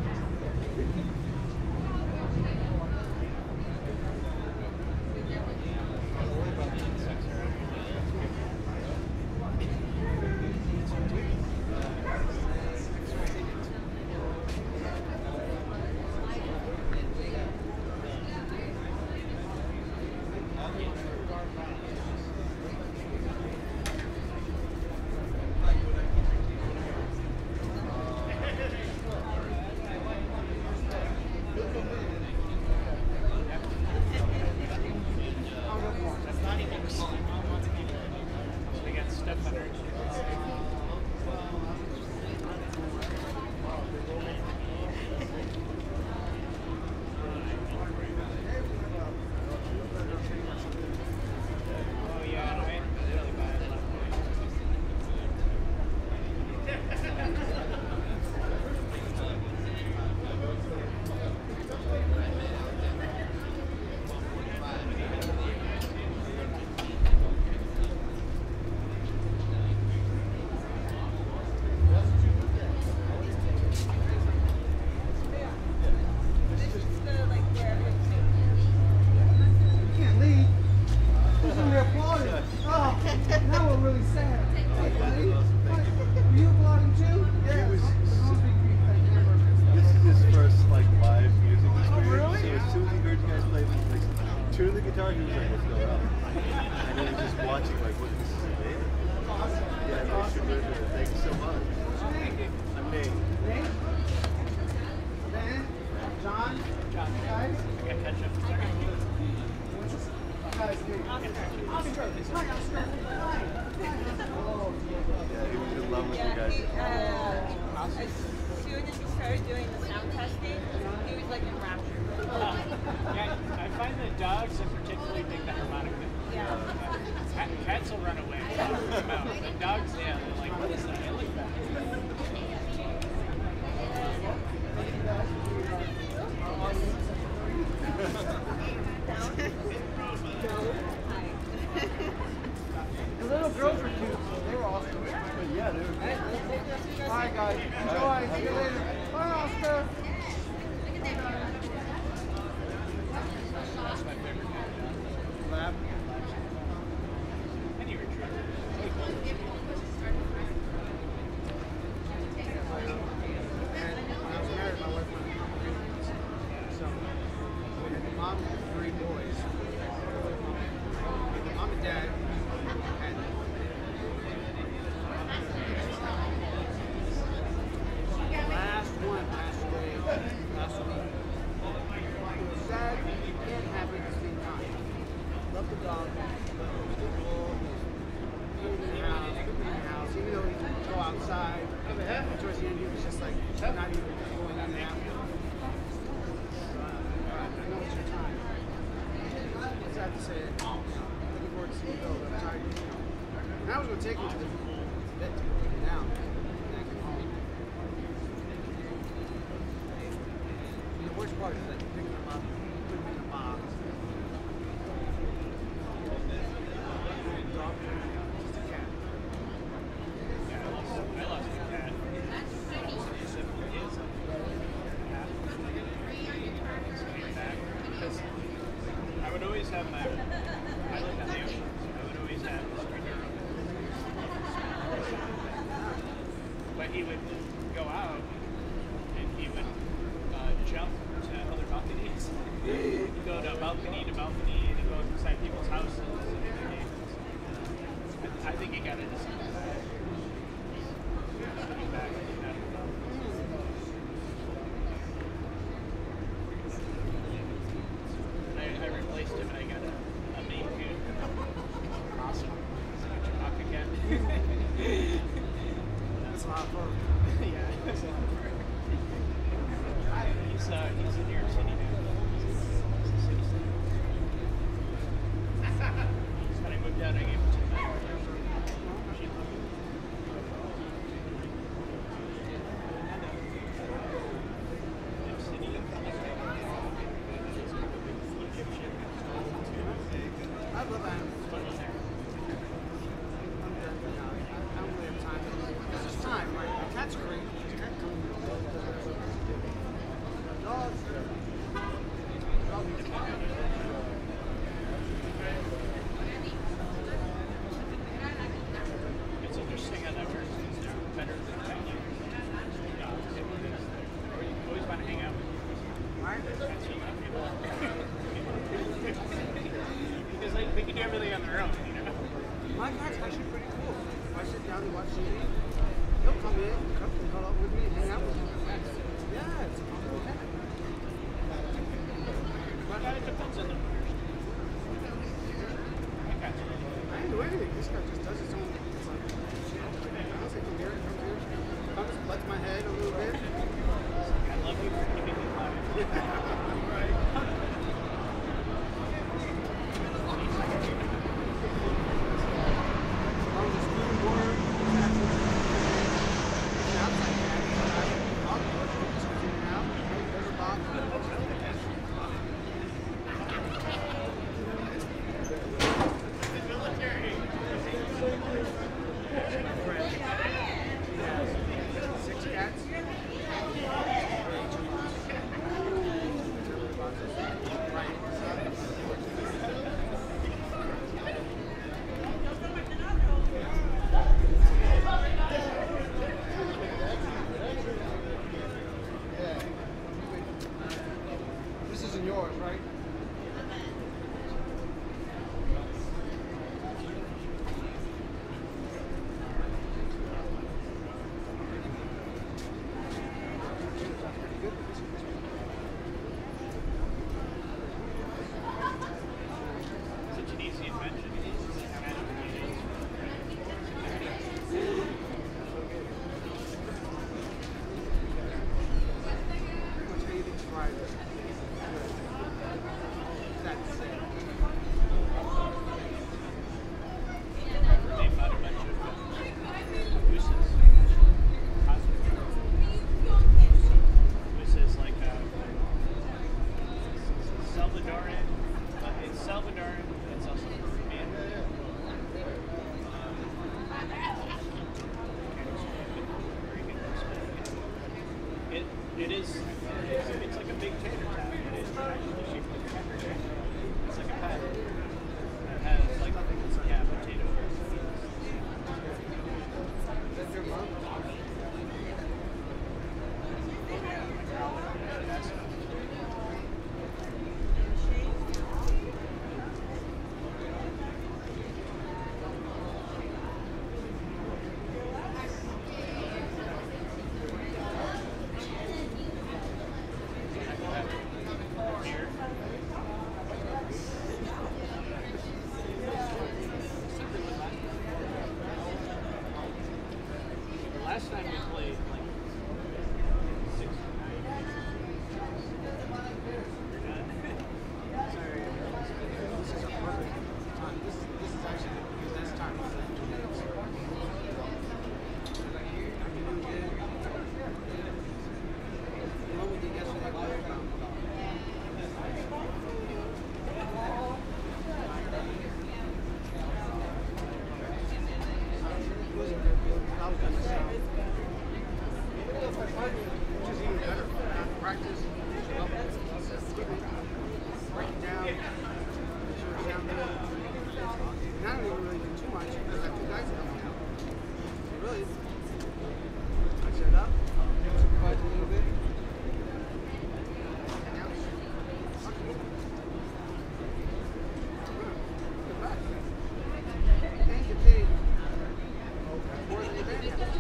That's not even they got stuff under it. Oh yeah, I really buy it. You can't leave. Who's in there applauding? Oh, now we're really sad. Hey, buddy. What? Were you applauding too? Yeah. He was- Those big green thing hamburgers. This is his first like live music experience. really? So as soon as he heard you guys play, like tune the guitar, he was like, "Let's go out." And then he was just watching, like, "What this is a band?" Yeah, they should do it. Thank you so much. I'm Nate. Nate? Ben? John? John. Guys? I got ketchup. Sorry. Guys, Nate. Oscar. Hi, Oscar. Hi. Oh, Yeah, he was in love with you Yeah, guys. he, uh, as soon as he started doing the sound testing, he was like in rapture. Uh, yeah, I find that dogs are particularly dig the harmonica. Yeah. Cat, cats will run away. But dogs, yeah, they're like, what is that? I like that. the little girls were cute. They were awesome. But yeah, they were. All right, guys. Enjoy. See you later. Bye, Oscar. That's my favorite cat. Lab. Any retriever. And when I was married, my wife went to Philippines. So we had the mom and three boys. The mom and dad had the last one passed away last week. It was sad. It can't happen at the same time. Love the dog. Still cool. Food in the house. Food in the house. Even though he would go outside. Towards the end, he was just like not even going in there. I know it's your time. It's sad to say it. You know, looking forward to seeing you go, but I'm tired. You know. And I was going to take him to the vet to go take him down. And I came home. hard. It's like picking them up, putting them in a box. Dog, just a cat. Yeah, I lost, I lost a cat. Simple is a cat. Came back because I would always have my. I lived on the ocean, so I would always have a stringer. But he would go out and he would uh, jump to other balconies. He'd go to balcony to balcony and he'd go inside people's houses and do the games. I, I think he got into something bad. Coming back and that. I, I replaced him and I got a, a Maine Coon. Awesome. It's like a Chewbacca cat. That's a lot of fun. Yeah. He's, uh, he's in New York City now. He's a city slicker. When I moved out, I gave him ten dollars. She loved it. New City. Egyptian. I love animals. Fun in there. I'm done for now. I don't really have time. It's just time, right? My cat's great. Cat comes in. Dogs. It's interesting how that person is better than ten years. Or you always want to hang out with you. Right? That's what you want people. Because like, they can do everything on their own, you know? My cat's actually pretty cool. If I sit down and watch T V, he'll come in, come and cuddle up with me and hang out with me. Yeah, it's a cool cat. But it depends on the owners. I got you. I didn't do anything. This guy just does his own. It's like, I'll say, come here, come here. Comes, lets my head a little bit. I love you for keeping me alive. Right. As long as it's food and water, it's actually it's an outside cat. I'll go just in and out. There's a box. Six cats. This isn't yours, right? Such an easy invention. Pretty much anything's fried. That's it. They bought a bunch of uh, mooses. Moose is like a Salvadoran. Uh, it's Salvadoran. It's also Peruvian. It it is. It's, it's like a big tater tot. It is actually shaped like a pepper. It's like a pet. It has like yeah potato. That's your mom? Here. practice. Well, breaking down, make sure it's down there. And I don't even really do too much because I have two guys that help me out. So really, I set up, supervise a little bit. And now it's fucking good back. And get paid more than the band has.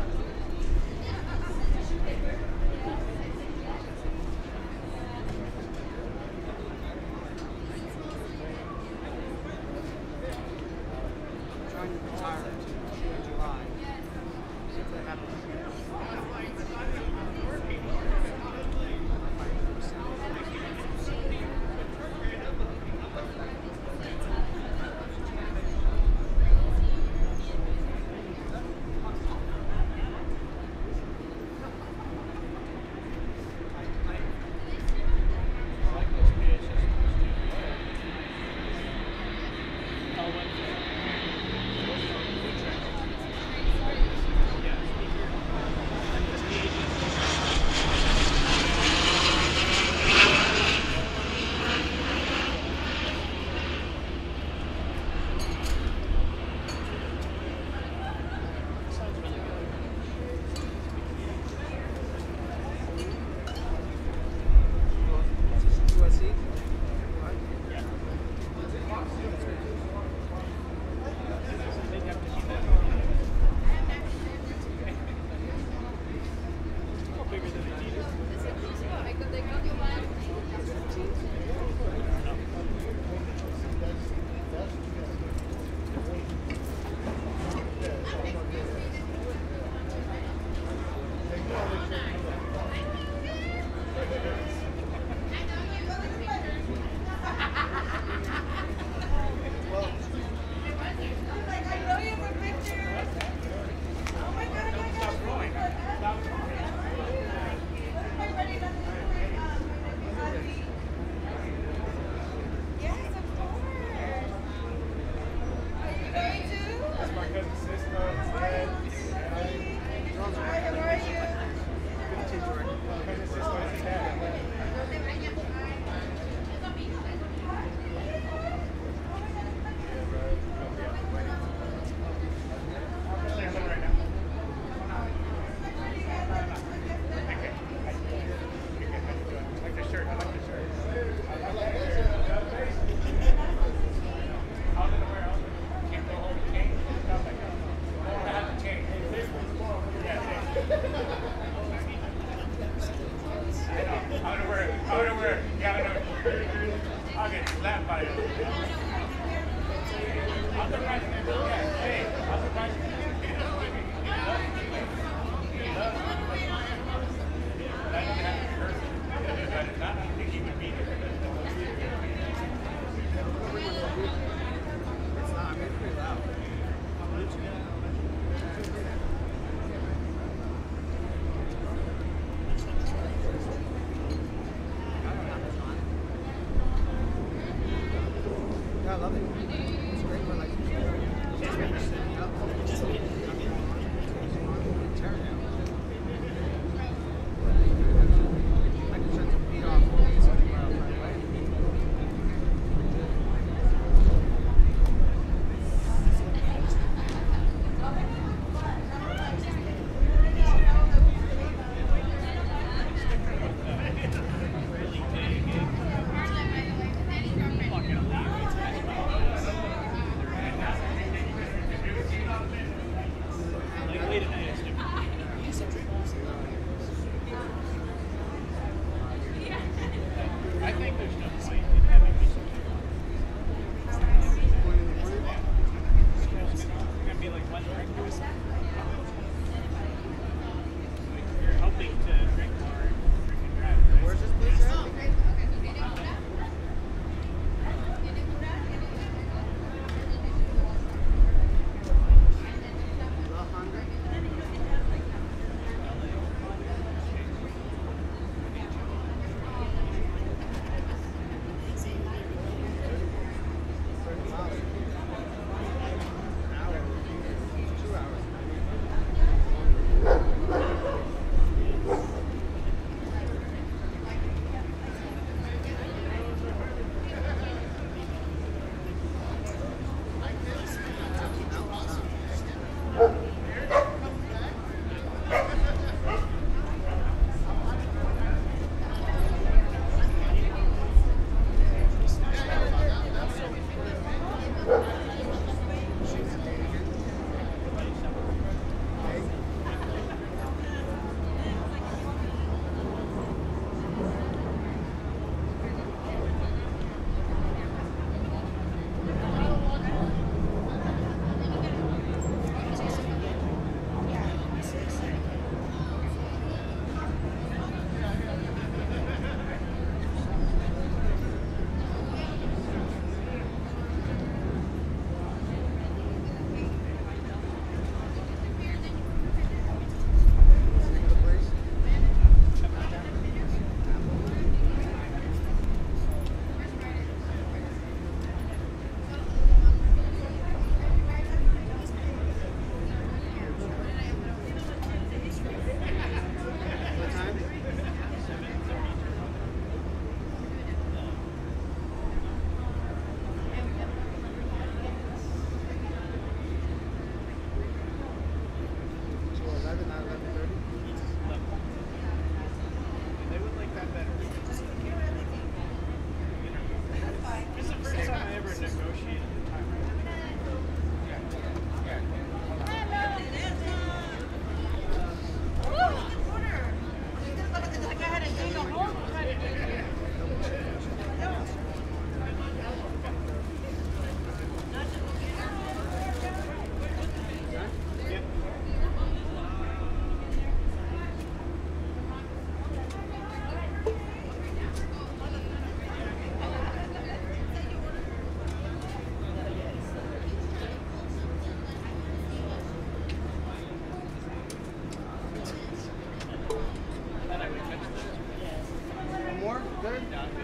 Trying to retire in July. See if that happens.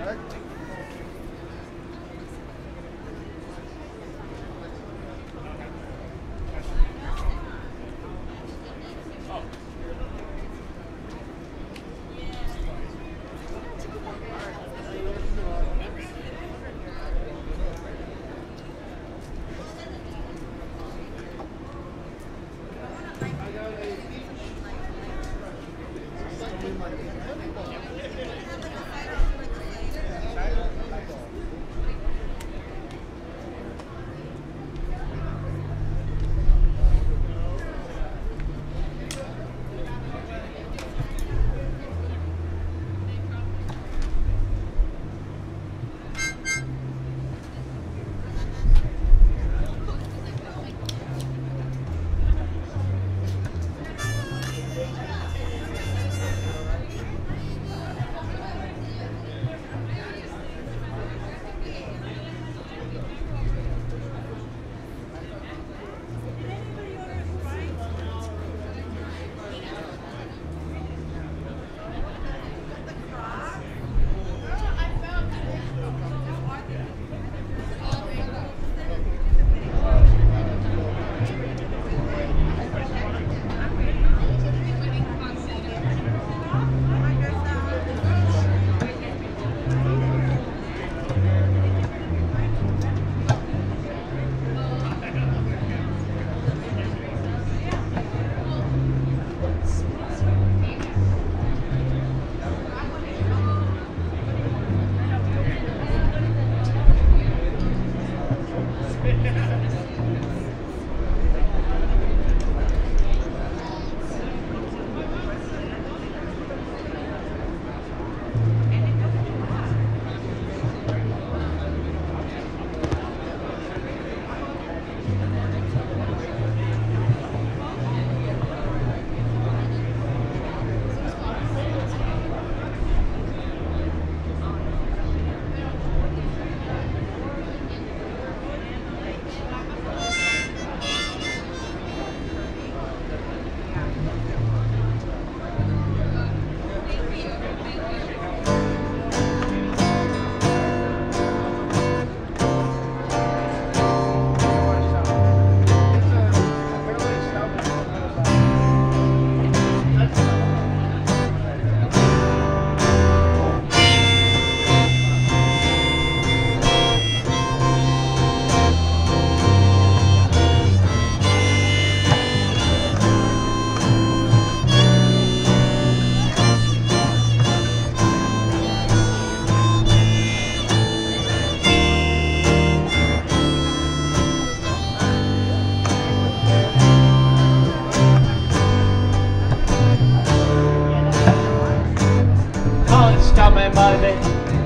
Monday,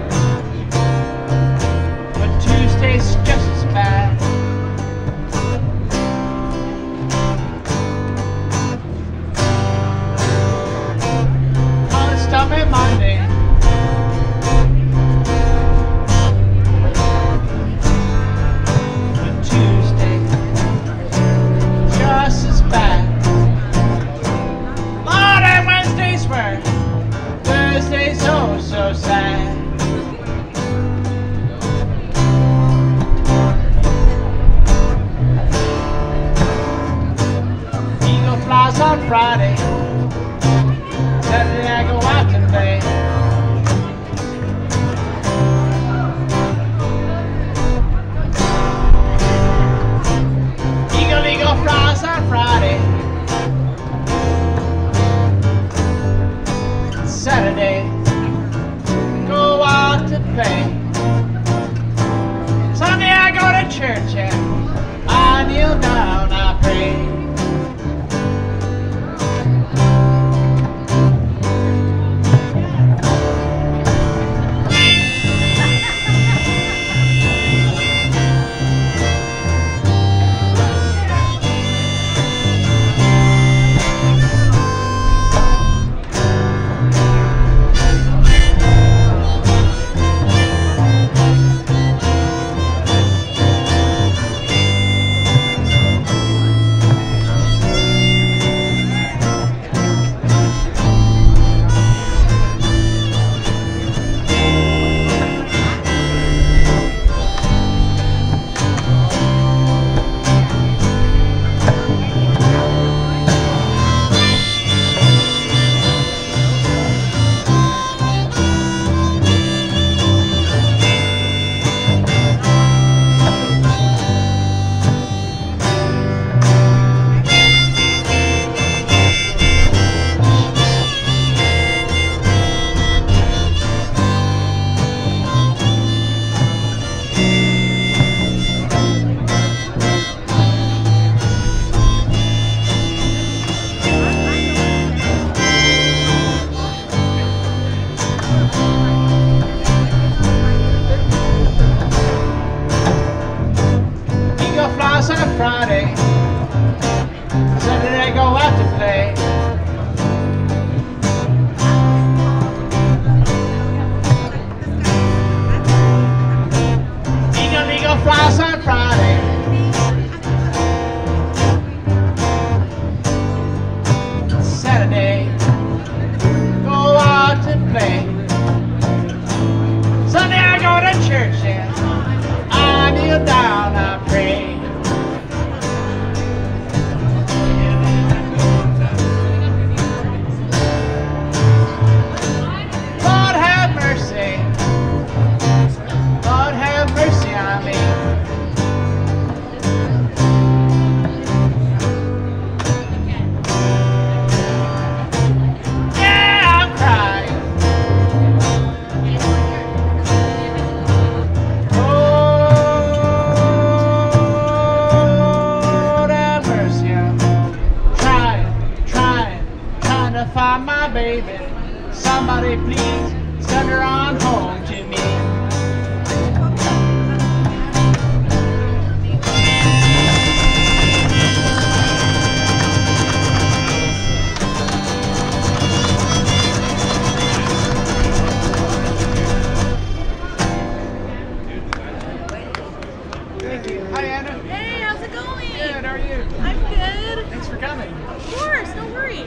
but Tuesday's just as bad. College taught me Monday, but Tuesday just as bad. Lord, and Wednesdays were Thursdays, oh so sad. Eagle flies on Friday, Saturday I go out to play. Eagle, eagle flies on Friday, Saturday go out to play. Sunday I go to church and I kneel down, I pray. play. Sunday I go to church and I kneel down, I pray. Lord have mercy, Lord have mercy on me. Yeah, I'm crying. Lord have mercy, I'm trying, trying, trying to find my baby. Somebody please send her on home to me. Thank you. Hi, Anna. Hey, how's it going? Good, how are you? I'm good. Thanks for coming. Of course, no worries.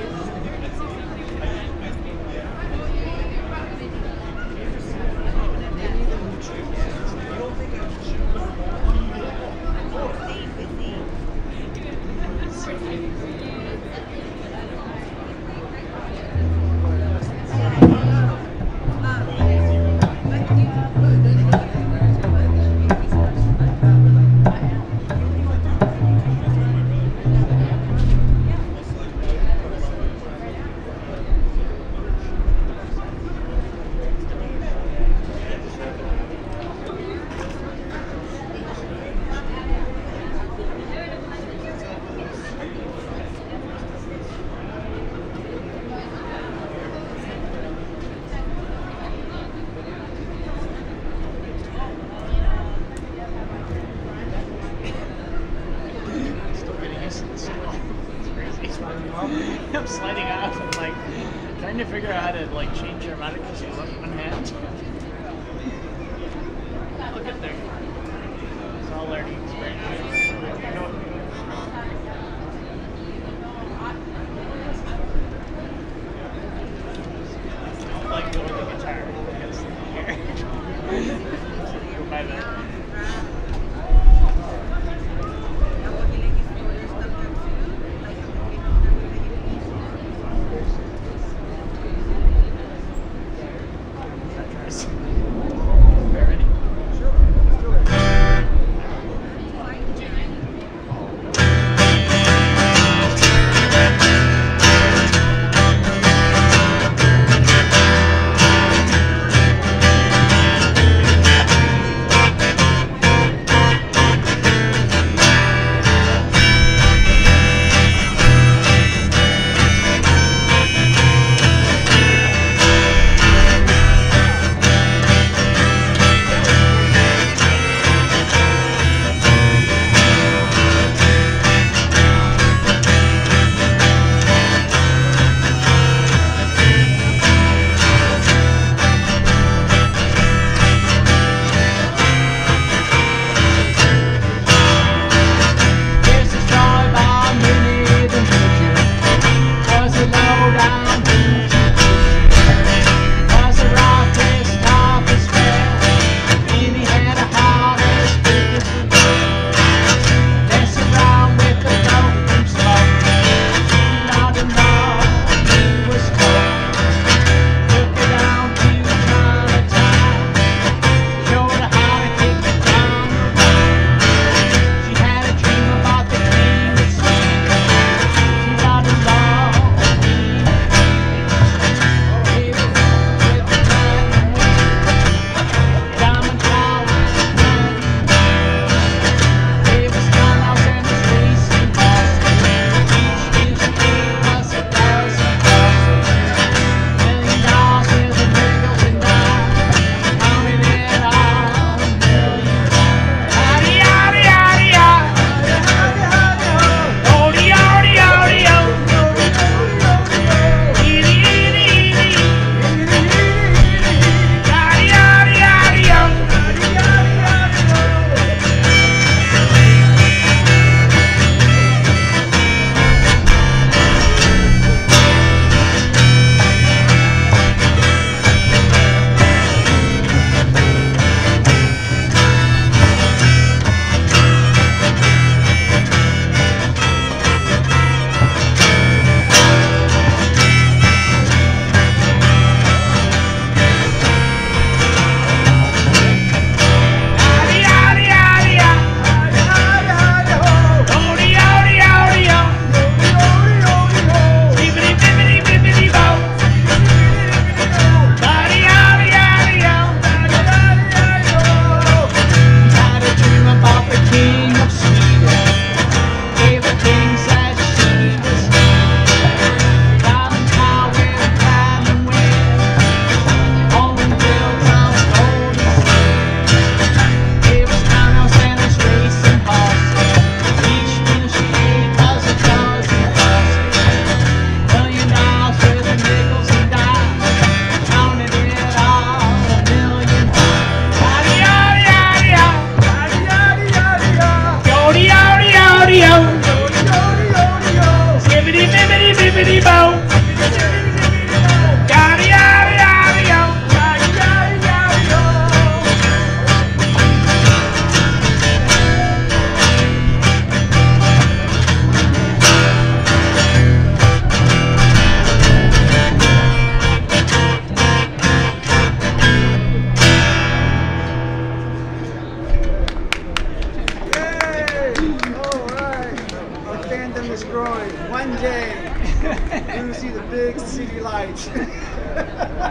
Still getting used to this still. It's crazy. I'm sliding off and like trying to figure out how to like change your harmonic because you left one hand. Look at there. It's all learning experience. I don't like going the guitar because here. Go by the address. Ready? Sure. Let's do it.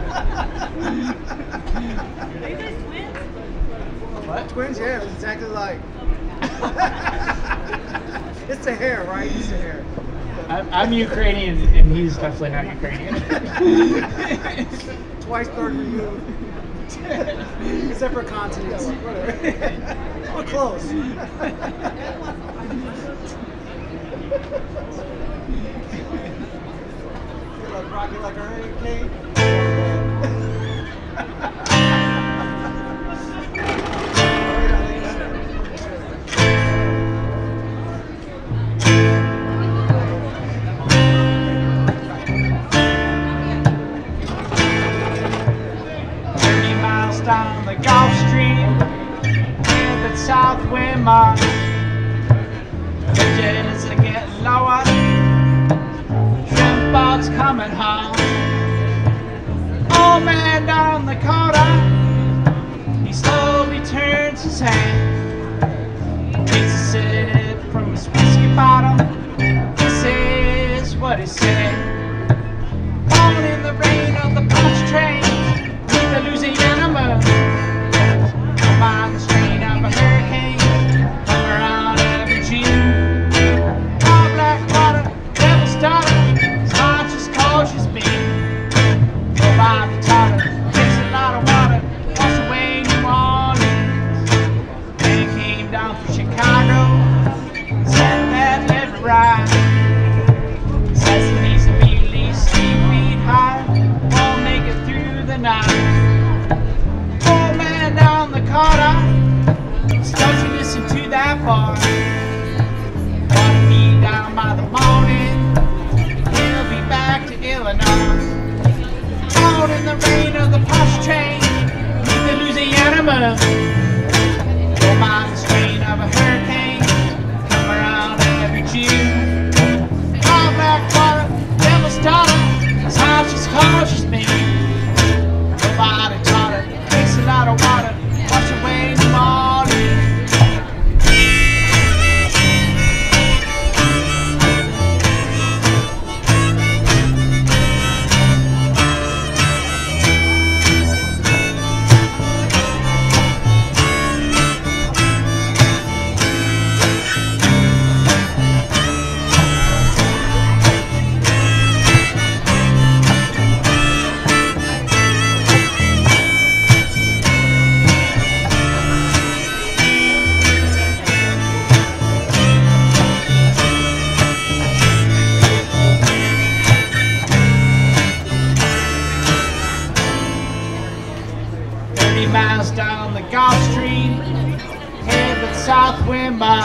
you guys twins? What? Twins? Yeah, it was exactly like. It's the hair, right? It's the hair. I'm, I'm Ukrainian, and he's definitely not Ukrainian. Twice third removed. Except for continents. Whatever. We're close. Feel like rocking like a hurricane. thirty miles down the Gulf Stream, near the South Wind Mark. Bridges are getting lower, shrimp boats coming home. Old man down the corner, he slowly turns his head. Takes a sip from his whiskey bottle, this is what he said. Born in the rain of the punch train, the Louisiana moon. Come on the strain of a hurricane, come around every June. All black water, devil's daughter, as much as cold she's been. Go by the Tartar, takes a lot of water, wash away New Orleans. Then came down from Chicago, set that left right. Says it needs to be at least three feet high, won't make it through the night. Old man down the corner, don't you listen to that bar. Wanna be down by the morning, he'll be back to Illinois. Out in the rain of the push train, meet the Louisiana moon. Go by the strain of a hurricane, come around every June. All black water, devil's daughter, as hot as cold she's been. Nobody taught her, takes a lot of water, wash away New Orleans. thirty miles down the Gulf Stream, headed south wind by.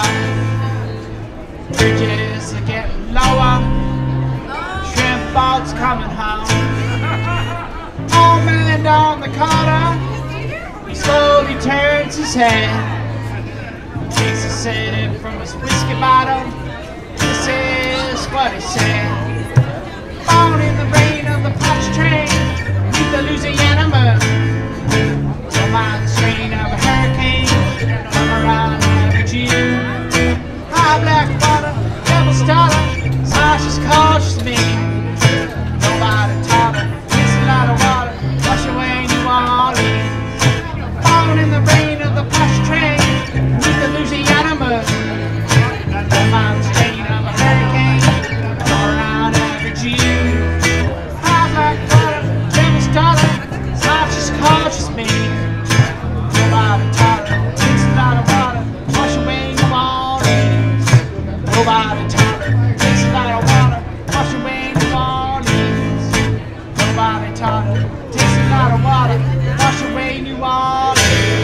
Bridges are getting lower, shrimp boats coming home. Old man down the corner, he slowly turns his head. Takes a sip from his whiskey bottle, this is what he said. Born in the rain of the punch train, meet the Louisiana moon. Come on the strain of a hurricane, come around every June. High black water, devil's daughter, as hot as cold she's been. Nobody taught her, takes a lot of water, wash away New Orleans. Born in the rain of the push train, meet the Louisiana moon. Come on the strain of a hurricane, come around every June. High black water, devil's daughter, as hot as cold she's been. Nobody taught her, takes a lot of water, wash away New Orleans. Nobody taught her, takes a lot of water, wash away New Orleans. Nobody taught her, takes a lot of water, wash away New Orleans.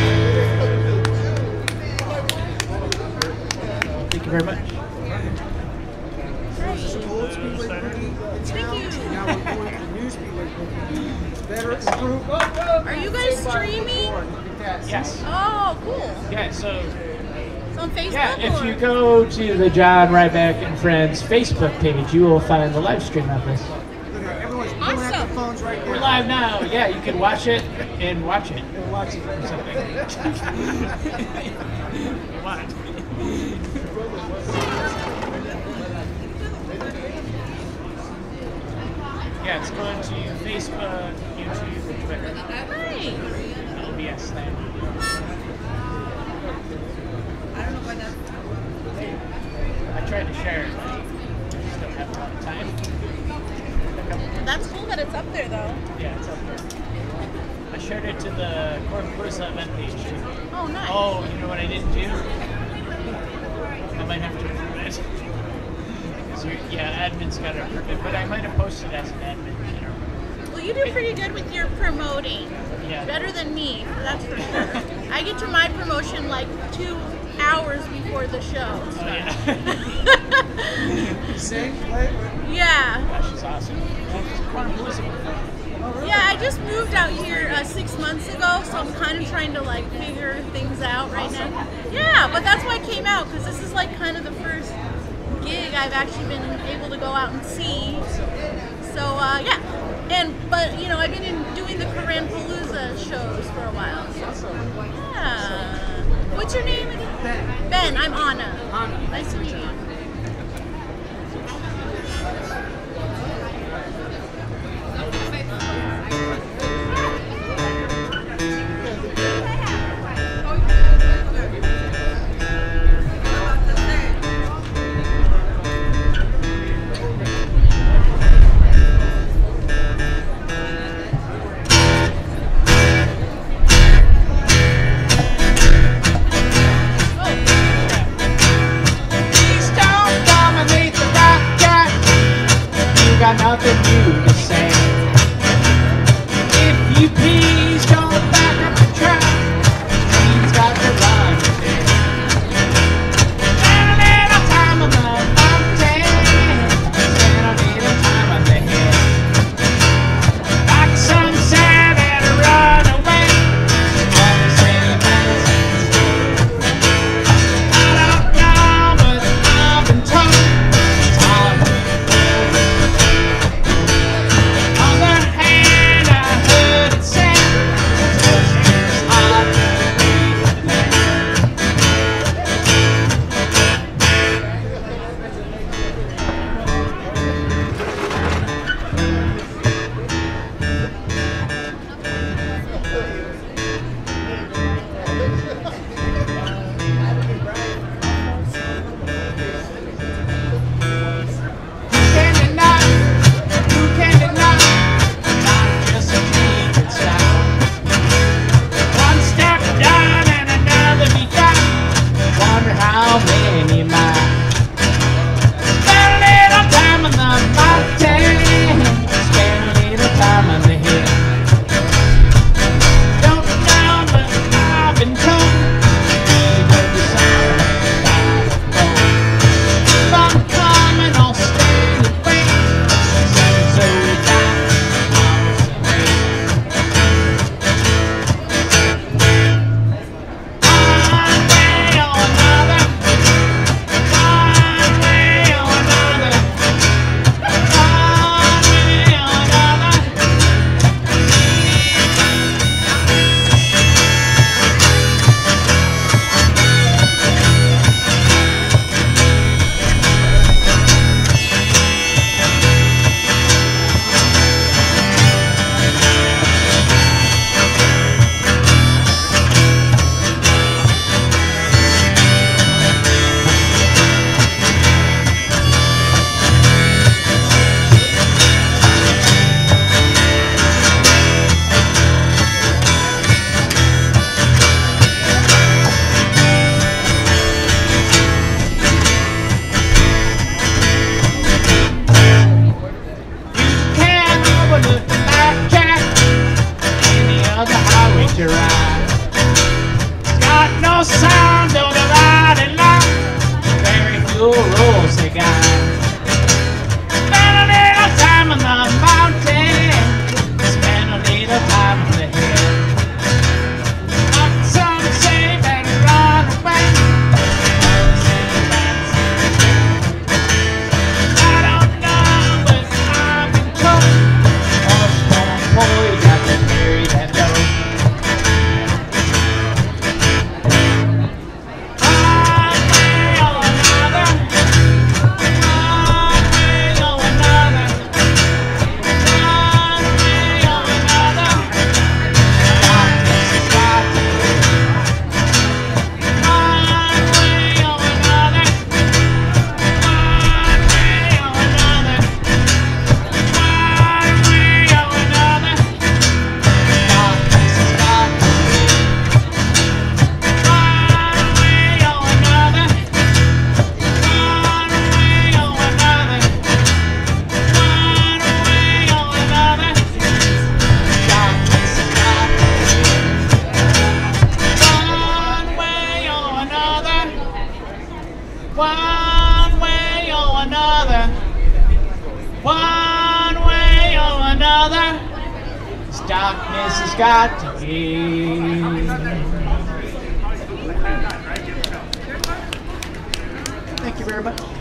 Thank you very much. There's an old Speedway boogie in town. Now we're going to the new Speedway boogie. Better improved. Are you guys streaming? Yes. Oh, cool. Yeah, so It's on Facebook? yeah, if or? you go to the John Ryback and Friends Facebook page, you will find the live stream of this. Everyone's pulling out their Awesome. phones right We're now. live now. Yeah, you can watch it and watch it They're watching. or something. What? Yeah, it's going to Facebook, YouTube, shared it to the Corpus event page too. Oh, nice. Oh, you know what I didn't do? I might have to approve it. Because yeah, admin's got to approve it, but I might have posted as an admin. I don't remember. Well, you do pretty good with your promoting. Yeah. Better than me, that's for sure. I get to my promotion like two hours before the show. Oh yeah. Same flavor. Yeah. Gosh, she's awesome. She's Quantum. Yeah, I just moved out here uh, six months ago, so I'm kind of trying to like figure things out right now. Yeah, but that's why I came out, because this is like kind of the first gig I've actually been able to go out and see. So uh, yeah, and but you know I've been in, doing the Karanpalooza shows for a while. So. Yeah. What's your name again? Ben. Ben. I'm Anna. Anna. Nice to meet you. Got nothing new to say. If you please don't back up the truck, he's got to run today. Spend a little time on the mountain, spend a little time on the hill. Like some sand and run away, all the same as I don't know, but I've been told it's hard. has got to be. Thank you very much. Do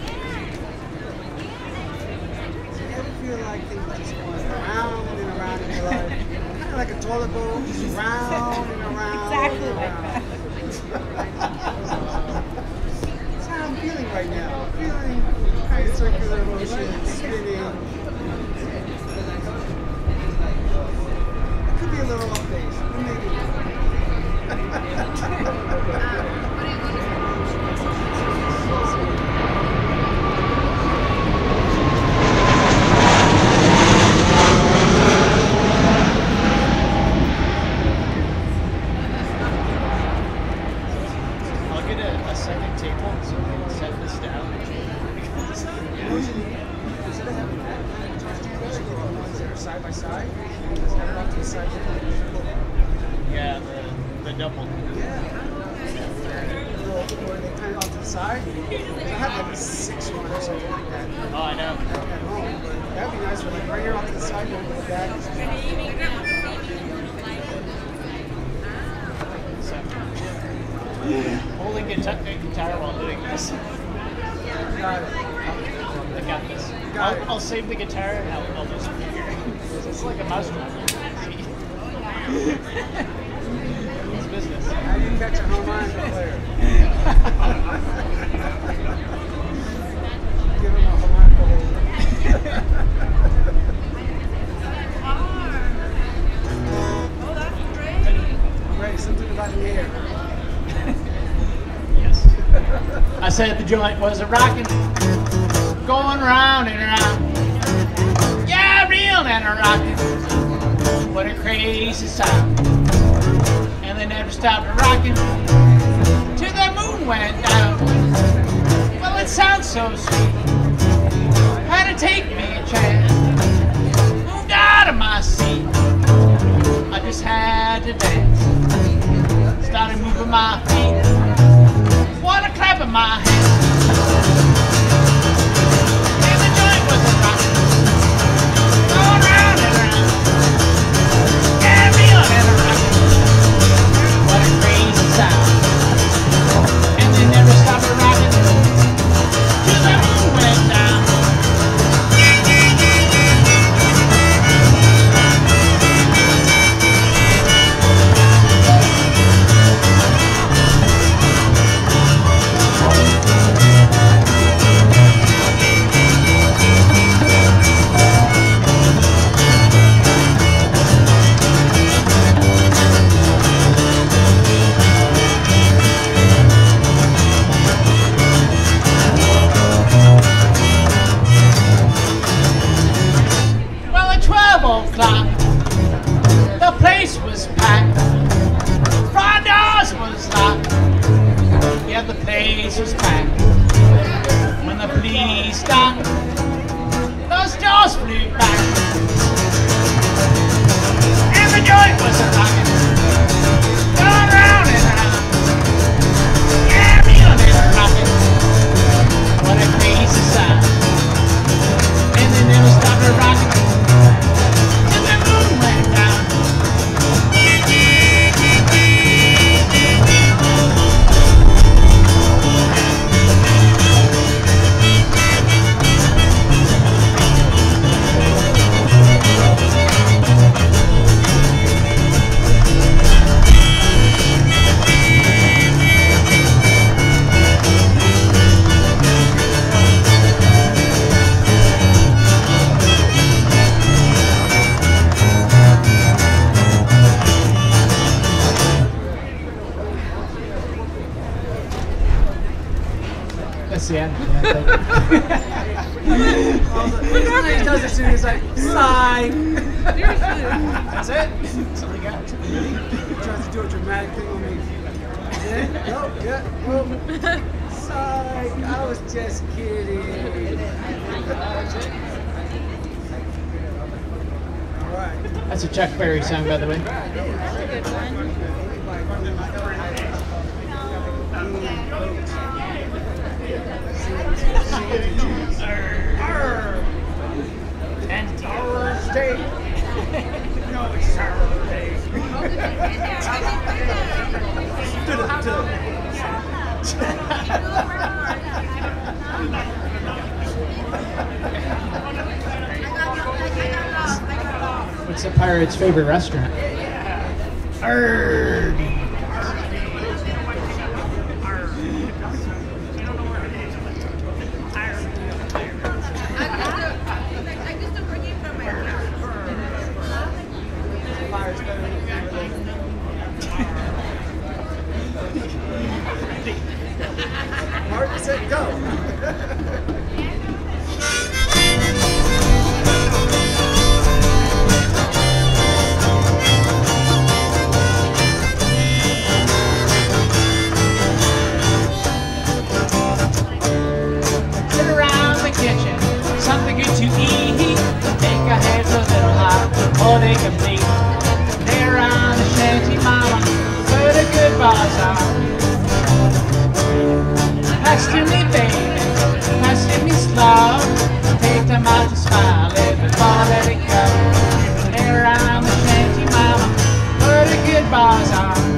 you ever feel like things are just going around and around in your life? Kind of like a toilet bowl, just round and around. Exactly and like around. that. That's how I'm feeling right now. I'm feeling kind of circular motion, spinning. It could be a little off base, but maybe. I'll get a, a second table so we can set this down. Instead of having that kind of guitar stands, you get the ones that are side by side. Just have it off to the side. Yeah, the, the double. Yeah. Little, where they kind of off to the side. I have like a six one or something like that Oh, I know. at home, but that'd be nice for like right here off to the side, going to the back. So, holding guitar, guitar while doing this. Got it. I got this. Got I'll, it. I'll save the guitar and I'll, I'll just figure. It's like a mouse drum. See? It's business. How do you catch a harmonica player? Give him a harmonica holder. Oh, that's great. Great, something about the air. Yes. I said the joint was a rockin', going round and round. Yeah, real and a rockin'. What a crazy sound. And they never stopped rockin' till the moon went down. Well, it sounds so sweet. Had to take me a chance. Moved out of my seat. I just had to dance. Started moving my feet. What a clap in my hands. And the joint was a rockin', going round and round. Yeah, real and a rockin'. What a crazy sound. And they never stopped rockin' till the moon went down. Well, at twelve o'clock, the place was packed. Front doors was locked. Yeah, the place was packed. When the police stopped, those doors flew back. And the joint was a rockin', going round and round. Yeah, real and a rockin'. What a crazy sound. And they never stopped rockin' till the moon went down. That's the end. He does it soon. He's like, sigh. That's it. That's all we got. He tries to do a dramatic thing on me. Yeah, no, yeah, no. Sigh. I was just kidding. All right. That's a Chuck Berry song, by the way. And State. What's the pirate's favorite restaurant? Arrgh. Martin said go. Sit around the kitchen, something good to eat. Make our heads a little hot, or they can bleed. Lay around the shanty, mama, put a good buzz on. Pass to me, baby, pass to me slow. Take them out to smile, let the ball let it go. Lay around the shanty, mama, put a good buzz on.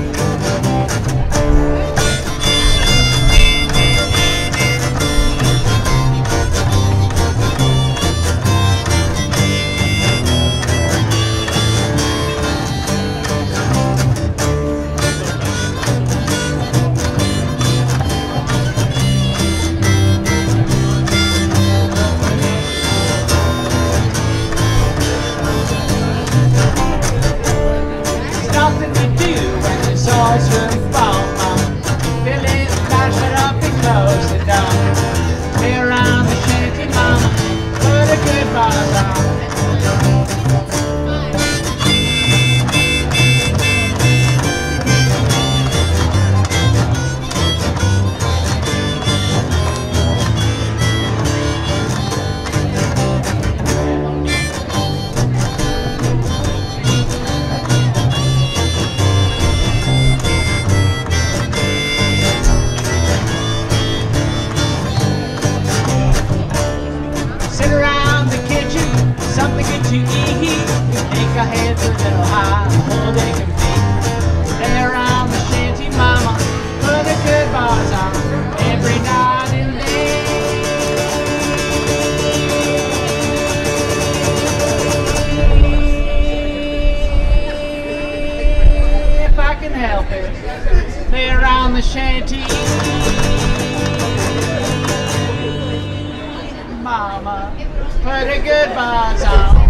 Nothing to do when the swords really fall, mama. Fill it, flash it up and close the door. Lay around the shanty, mama, put a good buzz on. Sit around the kitchen, something good to eat. Make our heads a little high, all they can be. Lay around the shanty, mama, put a good buzz on. Every night and day. If I can help it, lay around the shanty. Mama, put a good buzz on.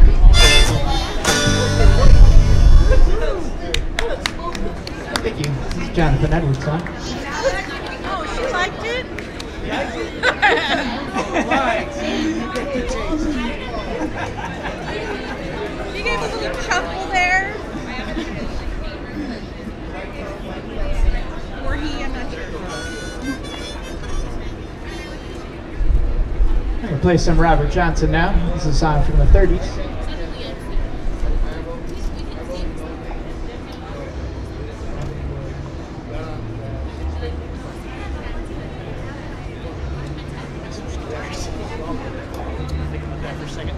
Thank you. This is Jonathan Edwards' song. Oh, she liked it? She gave a little chuckle there. Or he, I'm not sure. I'm going to play some Robert Johnson now. This is a song from the thirties. Think about that for a second.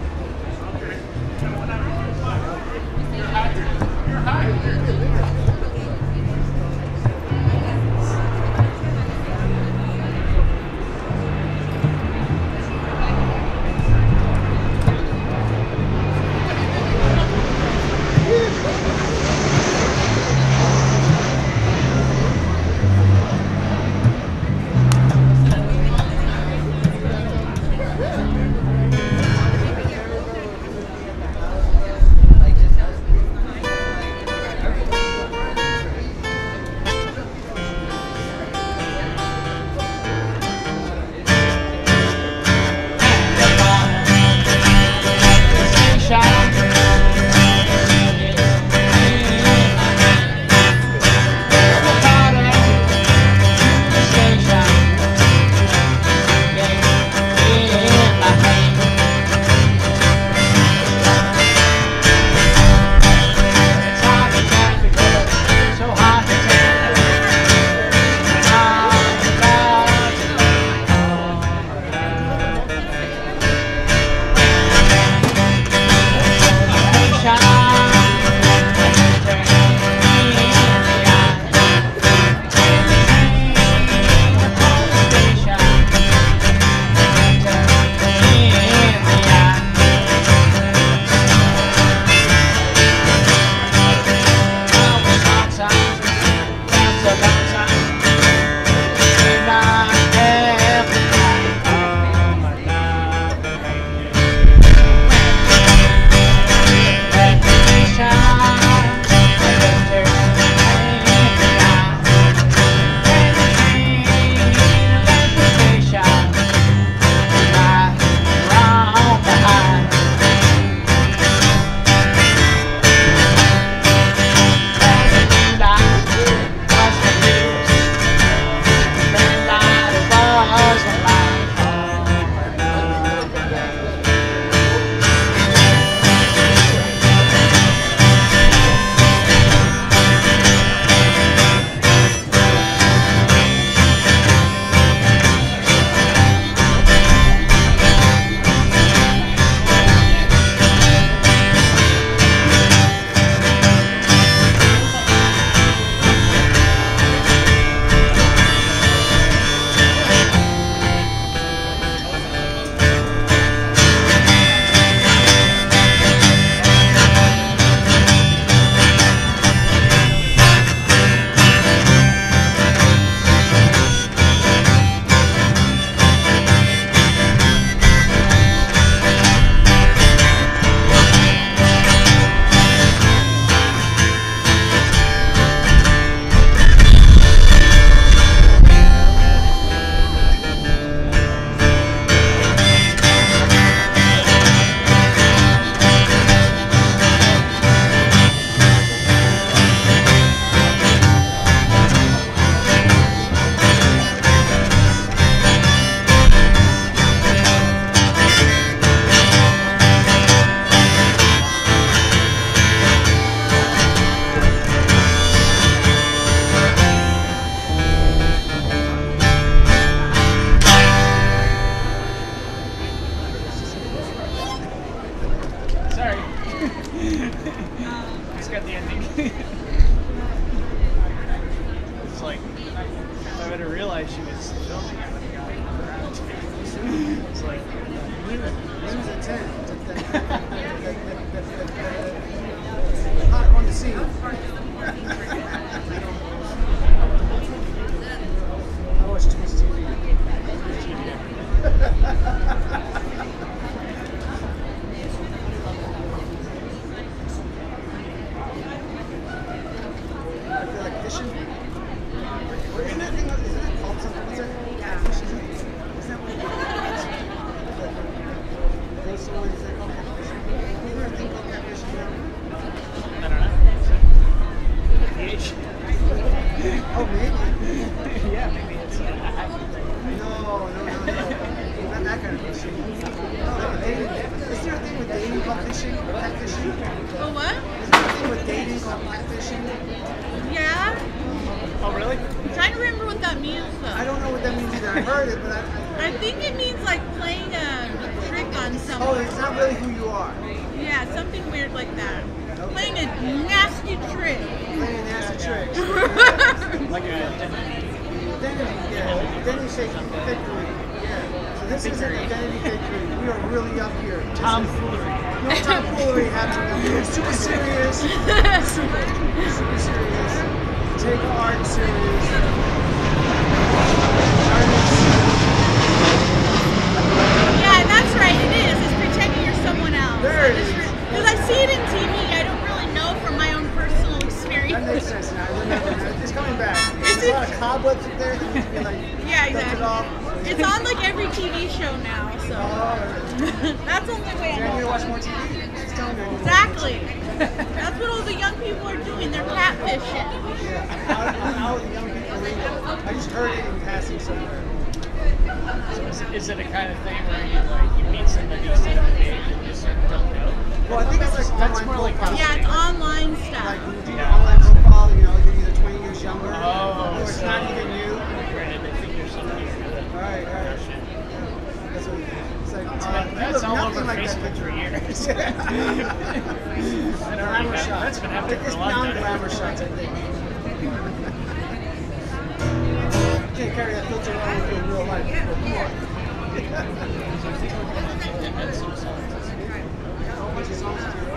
realized she was filming it when he got around to it. It's like, He was a ten. Hot on the scene. I watch too much T V. I feel like fishing. Isn't that thing, isn't that called something? What's that? Catfishing? Isn't that what it is? There's someone who's like, oh, catfishing. Is there a thing called catfishing now? I don't know. Ph? Oh, maybe. Yeah, maybe it's. Uh, No, no, no, no. Not that kind of fishing. No, like dating. Is there a thing with dating called fishing? Catfishing? Oh, what? Is there a thing with dating called catfishing? Yeah. oh, really? I'm trying to remember what that means though. I don't know what that means either. I heard it, but I. I I think it means like playing a trick on someone. oh, it's not really who you are. Yeah, something weird like that. Playing a nasty trick. Playing nasty tricks. Like a. Identity, yeah. Identity fake, fakery. Yeah. So this is an identity fakery. We are really up here. Tomfoolery. No tomfoolery happening. We're super serious. Super, super serious. Take art serious. Yeah, that's right. It is. It's pretending you're someone else. There it is. Because I see it in T V. I don't really know from my own personal experience. That makes sense now. I remember now. It's coming back. Is There's a lot it- of cobwebs up there that need to be like Yeah, dusted exactly. off. It's on like every T V show now, so Oh, that's the only way I yeah, I need to know. watch more T V. She's telling me I need to watch more T V. Exactly. That's what all the young people are doing. They're catfishing. Yeah, how, how the young people read it. I just heard it in passing somewhere. So is, is it a kind of thing where you like you meet somebody set up a date and you just don't know? Well, I think it's like That's online more like profiles. Yeah, it's online Like stuff. when you do your online profile, you know, you're either twenty years younger, Oh, or it's so- not even you. Granted, they think you're somebody you're good at. Right, right. Oh, shit. That's what it's like. Uh, you That's look all nothing over like that Facebook picture. for years. And glamour shots. That's been happening It's for a long beyond time. glamour shots, I think. You can't carry that filter around with you in real life. Come on. How much is songs do you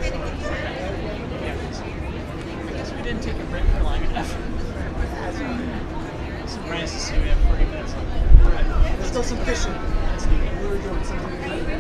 I guess we didn't take a break for long enough. Surprised to see we have forty minutes left. Let's go some fishing. Let's do it. What are we doing? Something we do.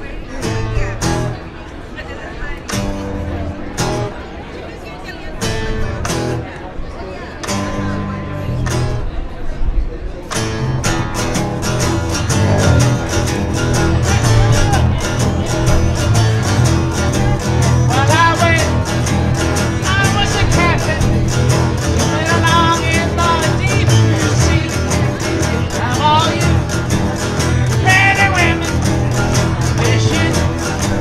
Well, I went, I was a captain, went along in the deep blue sea. Now all you pretty women fishing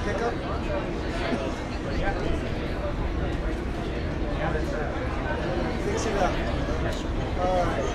pickup? Fix it up. All right.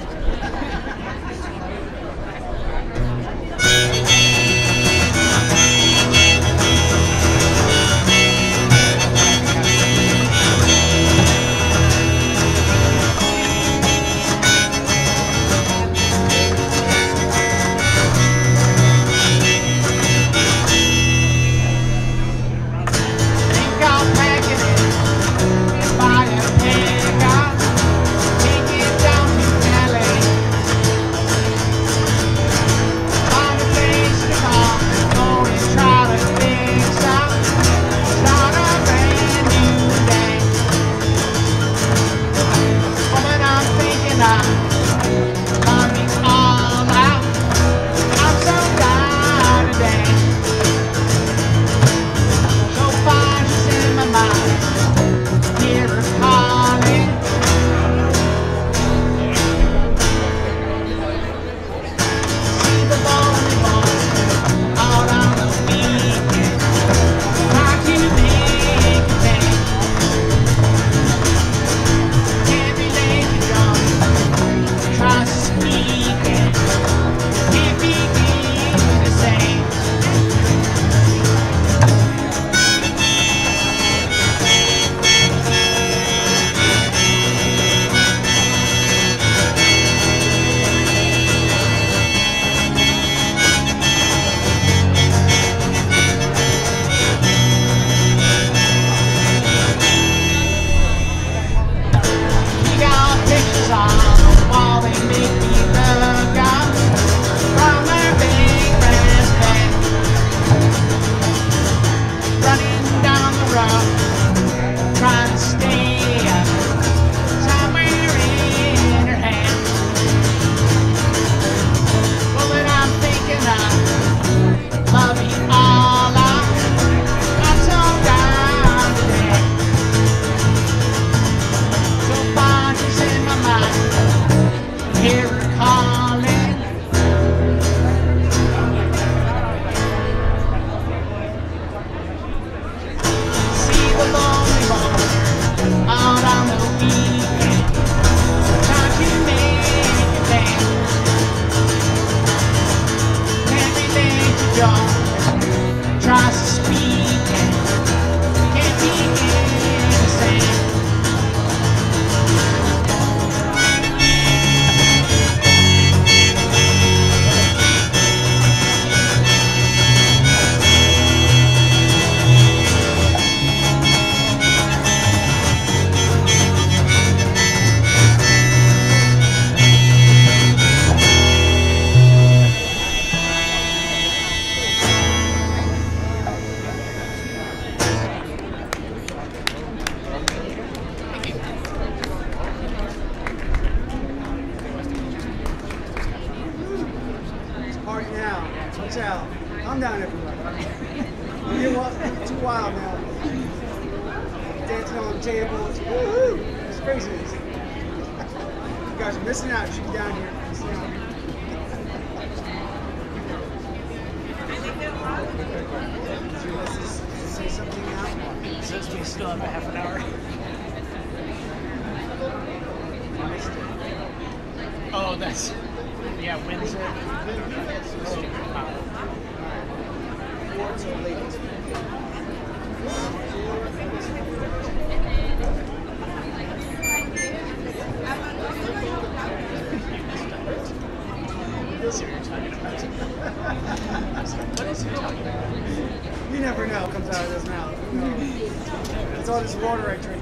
You never know what comes out of his mouth. You know. It's all this water I drink.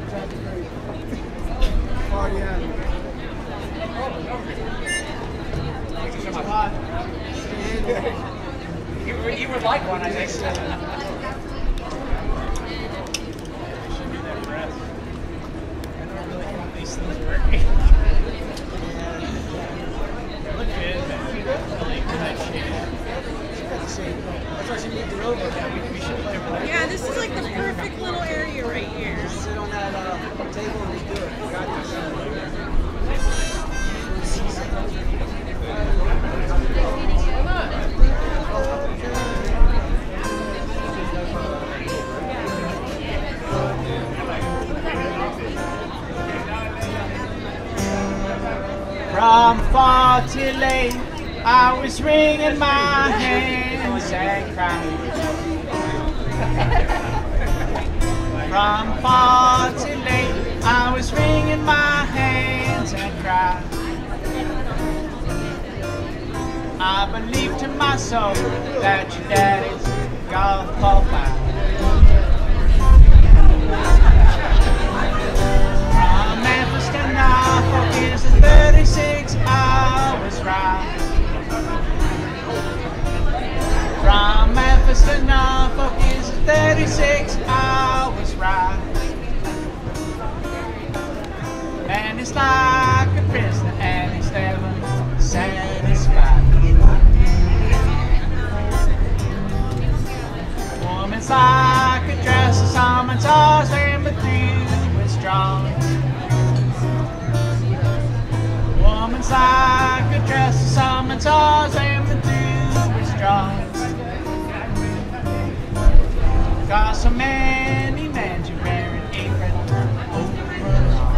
Party out. You, you would like one, I think. These things working. Look good, man. Really good shape. That's why she moved her over. We should play over there. Yeah, this is like the perfect little area right here. Just sit on that uh, table and just do it. You got this. From far to late, I was wringing my hands and crying. From far to late, I was wringing my hands and crying. I believe to my soul that your daddy's gone fall by. From Memphis to Norfolk is a thirty-six hours ride. From Memphis to Norfolk is a thirty-six hours ride. Man is like a prisoner and he's never satisfied. Woman's like a dress of someone's always but through it's drawn. Woman's like a dress of someone's always but through it's drawn. Got so many men to wear an apron overall.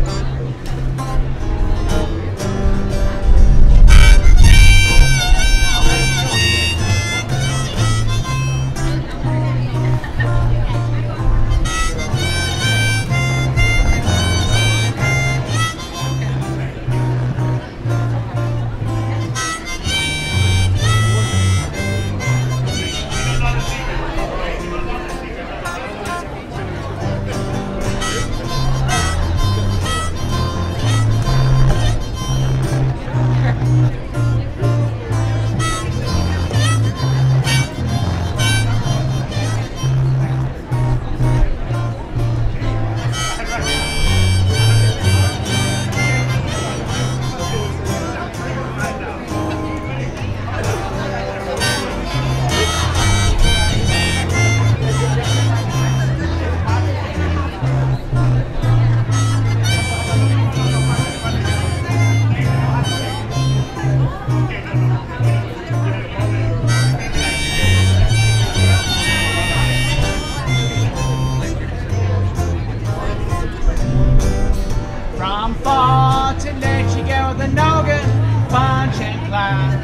From far to let you go the noggin, punch and climb.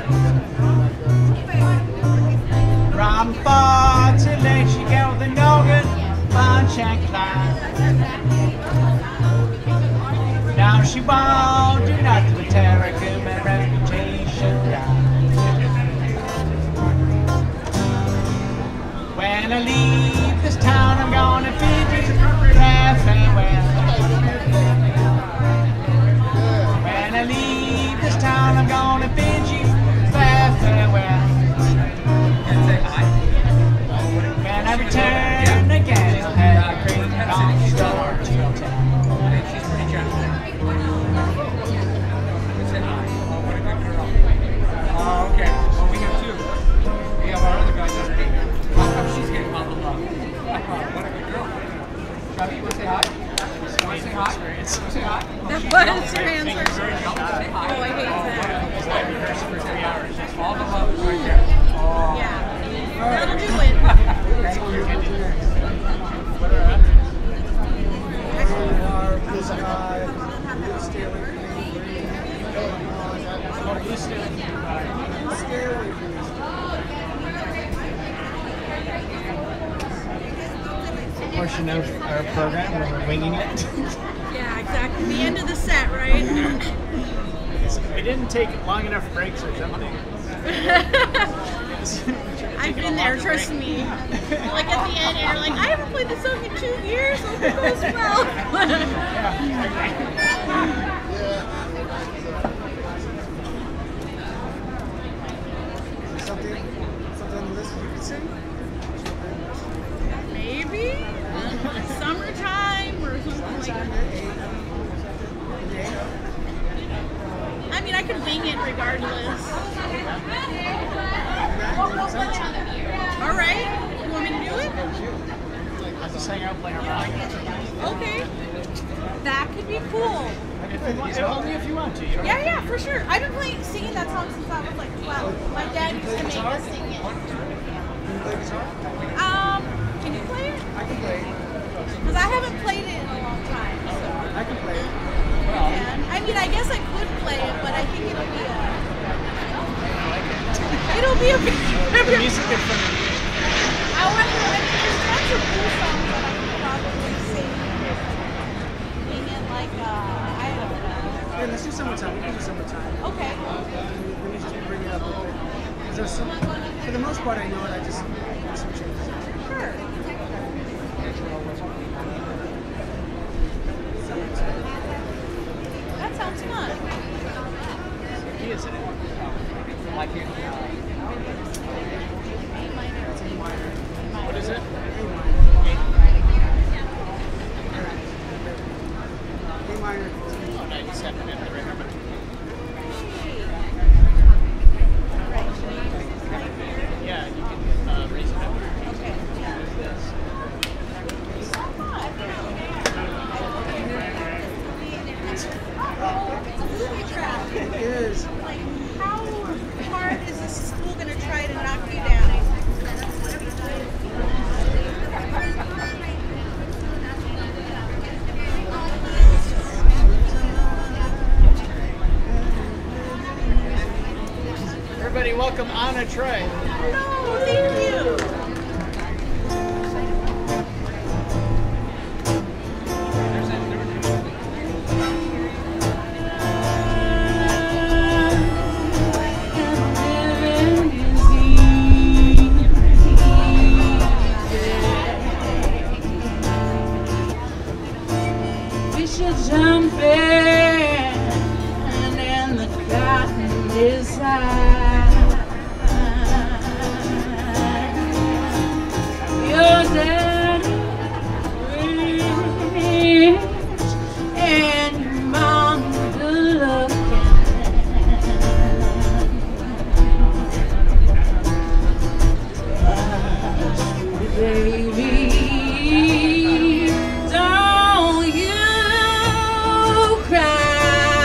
From far to let you go the noggin, punch and climb. Now she won't do nothing but tear a human reputation down. When I leave this town, I'm gonna bid you farewell. When I leave this town, I'm gonna bid you fair farewell. When I return again, I'll have a great long story to tell. Oh, okay. Well, we have two. We have our other guys underneath. How come she's getting all the love? What a good girl. Chubby, you want to say hi? You want to say hi? You want to say hi? That was your answer. Say hi. Oh, I hate that. It's like rehearsed for three hours. Just all the love is right there. Oh. Yeah. That'll do it. Thank you. What are our blue sky, blue stealing, blue stealing. Portion of our program where we're winging it. Yeah, exactly. The end of the set, right? We didn't take long enough breaks or something. I've been there, trust me. Like at the end, and you're like, I haven't played this song in two years. Hope it goes well. Something, something on the list you could sing? Maybe summertime or something like that. I mean, I could wing it regardless. All right, you want me to do it? I'll just hang out playing around. Okay, that could be cool. If you want, only if you want to. You don't Yeah, yeah, for sure. I've been playing, singing that song since I was like twelve. My dad used to make us sing it. Can you play guitar? Um, can you play it? I can play it. Because I haven't played it in a long time. So. I can play it. And, I mean, I guess I could play it, but I welcome Anna Trey. No, thank you. We should jump in and the cotton is high. Your daddy rich and your mom good looking. Sweet baby, don't you cry.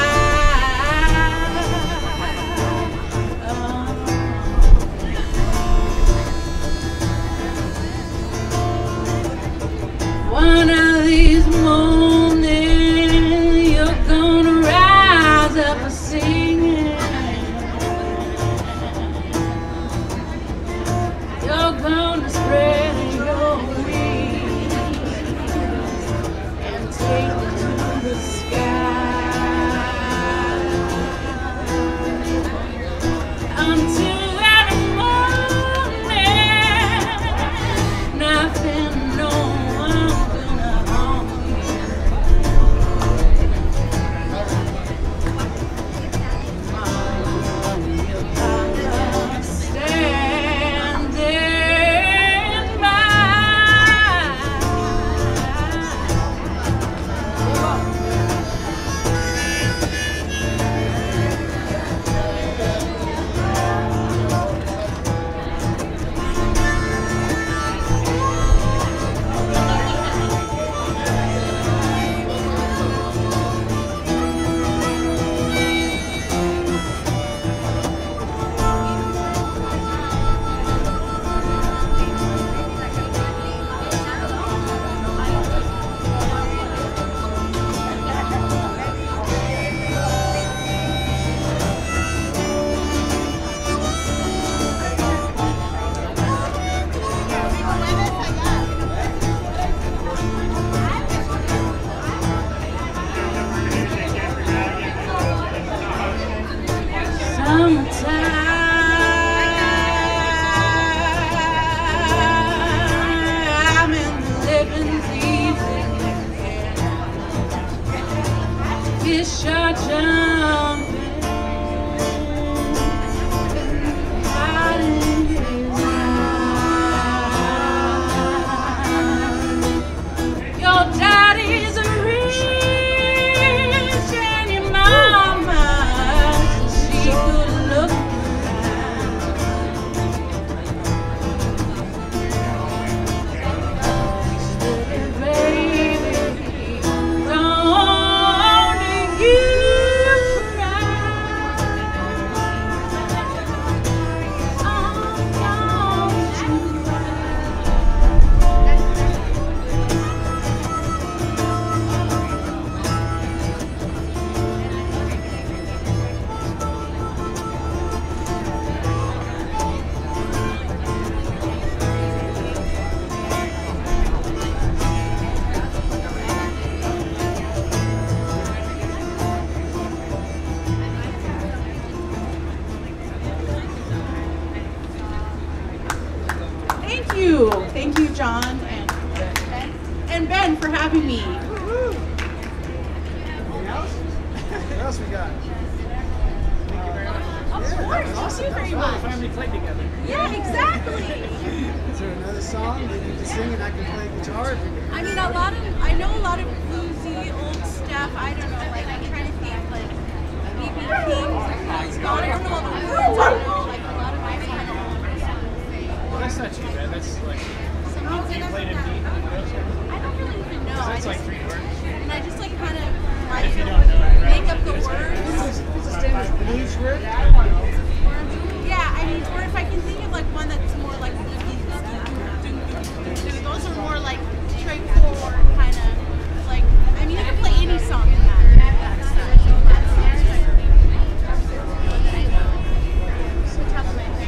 One of these mornings, you're gonna rise up a singing. You're gonna spread your wings and take it to the sky. Until that morning, nothing, no one gonna harm you. Mama, your papa standing by. Summertime in the living's easy. Fish are jumping, hiding his eyes. Your daddy's rich and your mama's she good looking. Baby, don't you cry. Oh, don't you cry. Thank you. Thank you, John and Ben, and Ben for having me. Anything else? What else we got? Of course, thank you very much. Family played together. Yeah, exactly. Is there another song that you can sing and I can play guitar if you can? I mean, a lot of, I know a lot of bluesy old stuff. I don't know, like, I'm trying to think, like, B B King's Gone. I don't know all the words. I know, like, a lot of my kind of Well, that's not too bad. That's like, some you music. played in beat. I don't really even know. I That's just, like three words. and I just, like, kind of, like, If you don't know it, right? make up the This words. is, this is standard blues riff. Yeah, I mean, or if I can think of, like, one that's more like, those are more, like, straightforward, kind of, like, I mean, you can play any song in that, that stuff. So that's, that's right. So top of my head.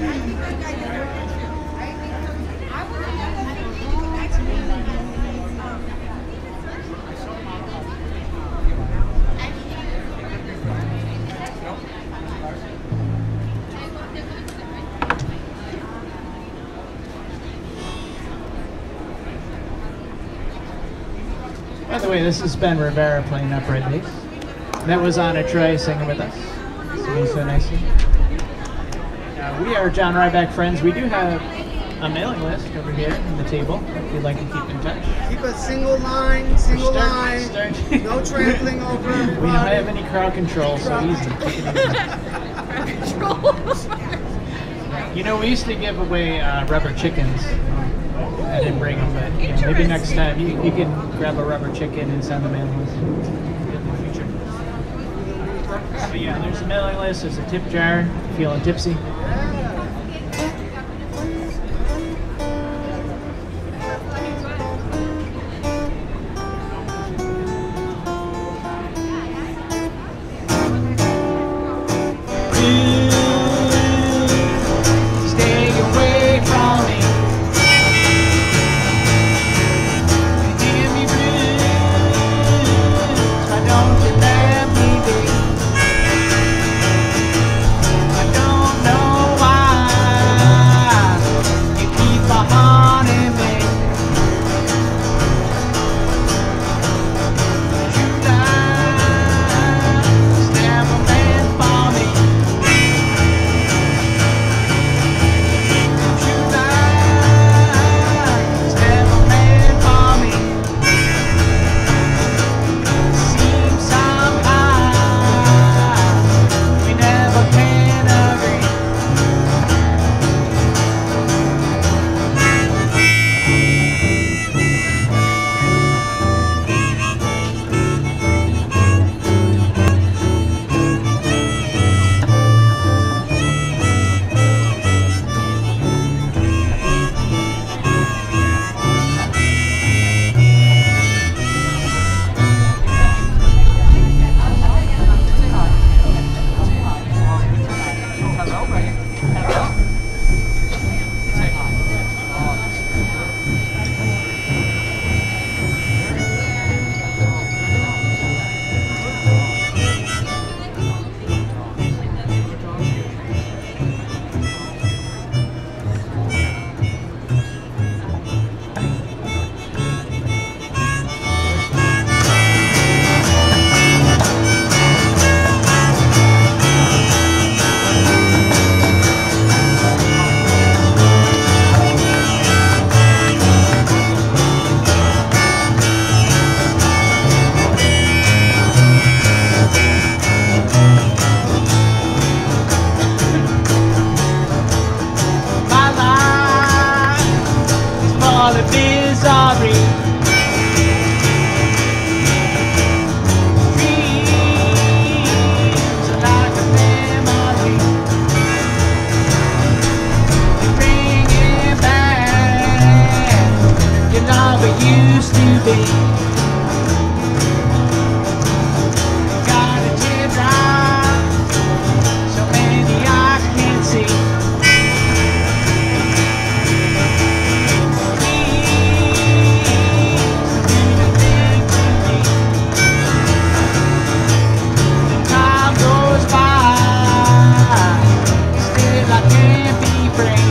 By the way, this is Ben Rivera playing upright bass. That was Anna Troy singing with us, singing so nicely. Uh, we are John Ryback Friends. We do have a mailing list over here on the table if you'd like to keep in touch. Keep a single line, single Start- line. start- No trampling over everybody. We don't have any crowd control, so easy. Take it easy. You know, we used to give away uh, rubber chickens. I didn't bring them, but you know, maybe next time you, you can grab a rubber chicken and send the mailing list in the future. But yeah, there's a mailing list, there's a tip jar, feeling tipsy. Stay away from me. Give me blues. Why don't you let me be? I don't know why you keep on haunting me. You lies never meant for me. You lies never meant for me. Seems somehow we never can agree. My life is full of misery. Dreams are like a memory. You bring it back. You're not what you used to be. Got a teardrop, so many I can't see. Time goes by, still I can't be free.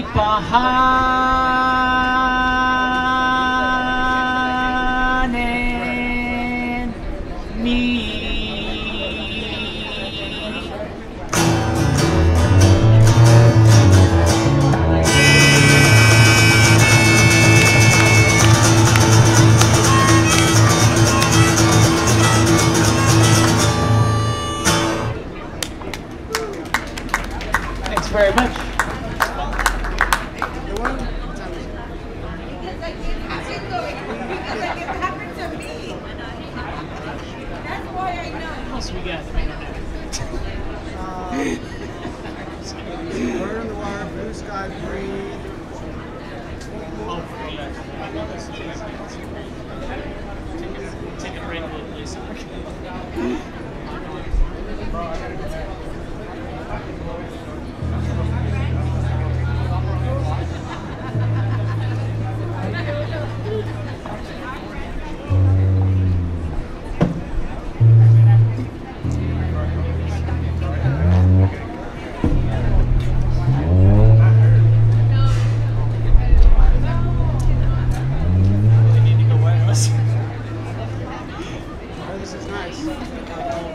keep on me. Thanks very much. You're welcome. Tell me. Because like it happened though. Because like it happened to me. That's why I know. What else we got? Uh, Bird on the Wire, Blue Sky, Breathe. Oh, take a break, please. Oh, this is nice.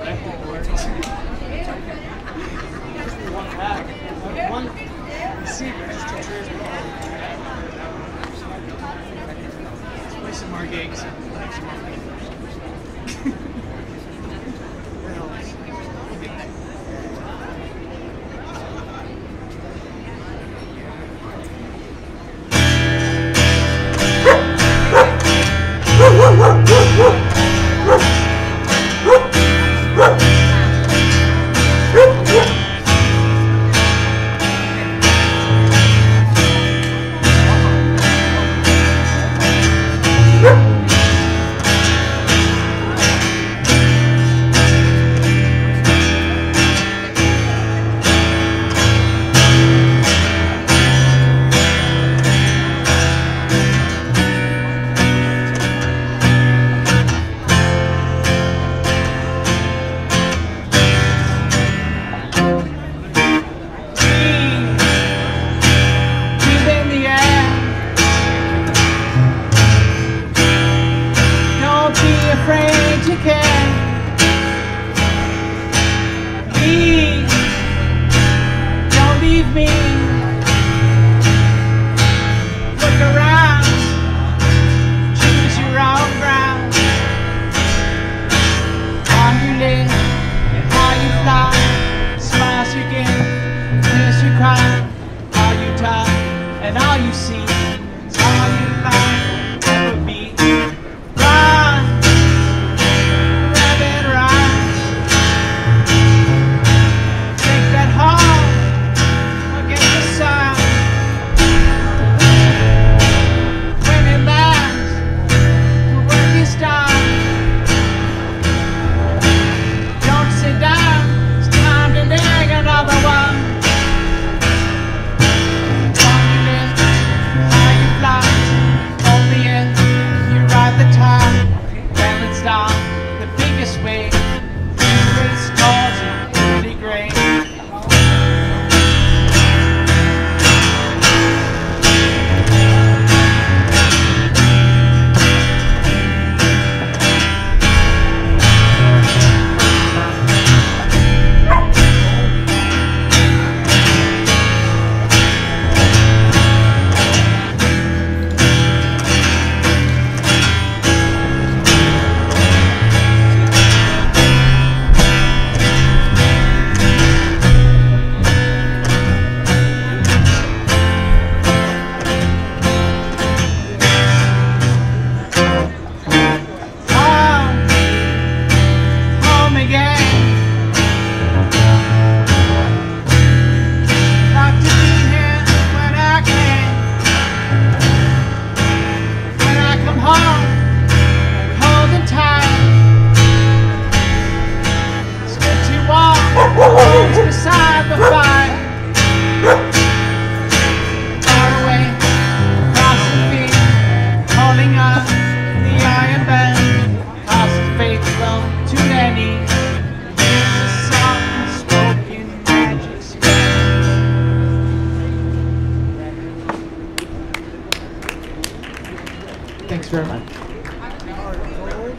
very much. Hard gold.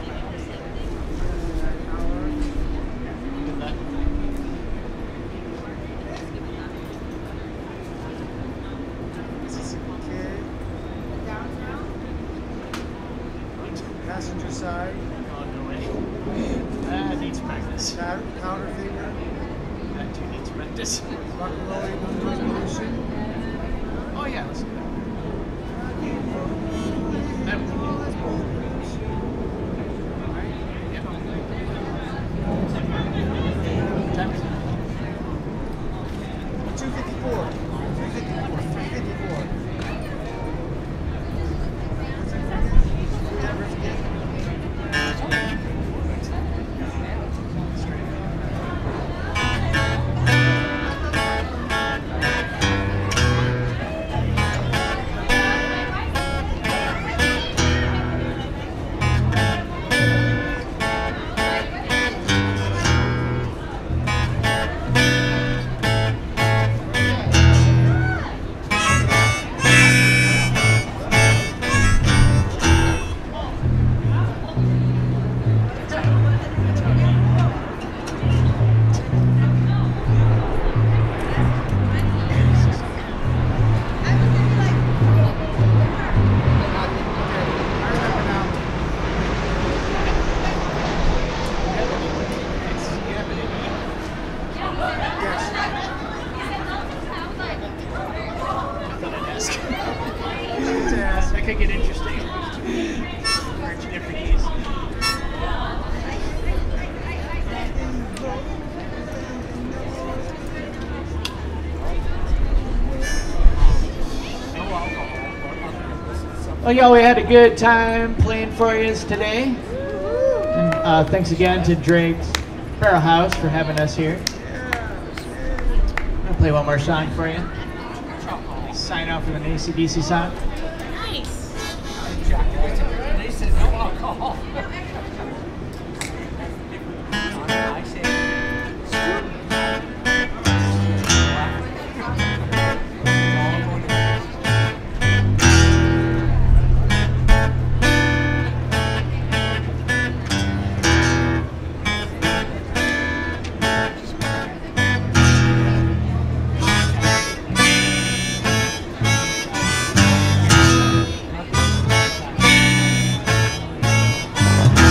This is a kid. Passenger side. Oh, no way. That needs practice. Powder, powder finger. That too needs practice. Rock'n'rolling resolution. Oh, yeah, let's do that. That was Oh, that's bold. two fifty-four. three fifty-four. three fifty-four. That could get interesting. Search different keys. Well, y'all, we had a good time playing for you today. And uh, thanks again to Drake's Barrel House for having us here. I'm going to play one more song for you. Sign off with an A C D C song. Nice. They said no alcohol. I said, Thank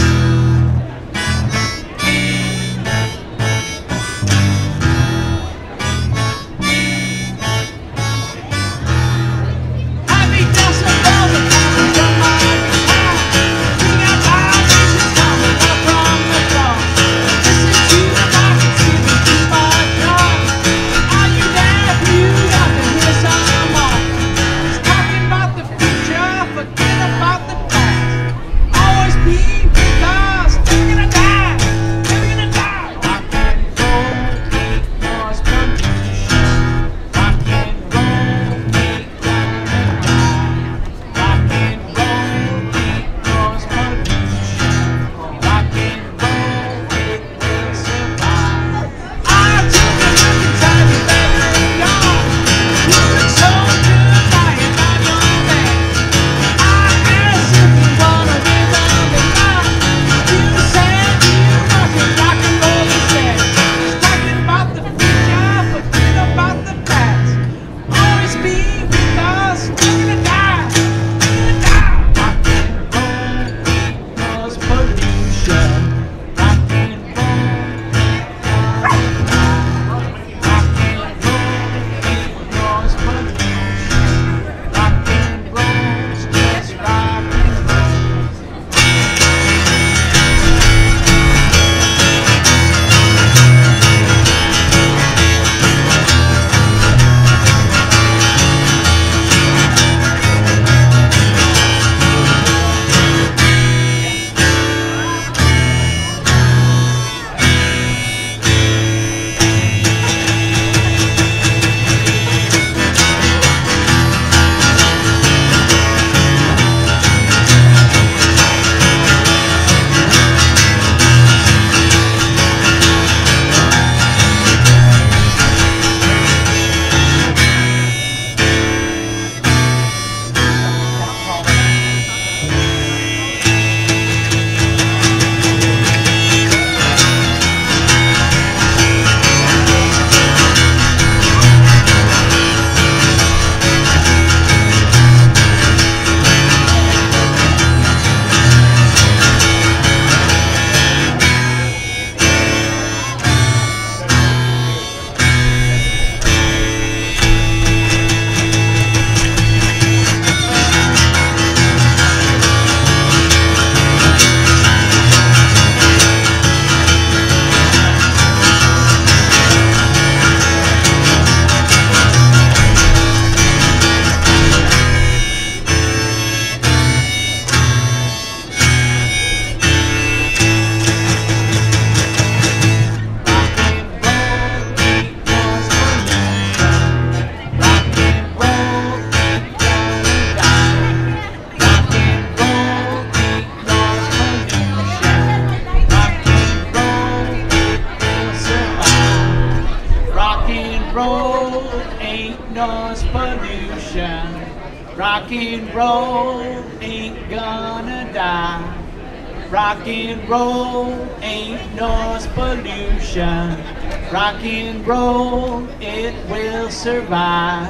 roll ain't noise pollution. Rock and roll ain't gonna die. Rock and roll ain't noise pollution. Rock and roll, it will survive.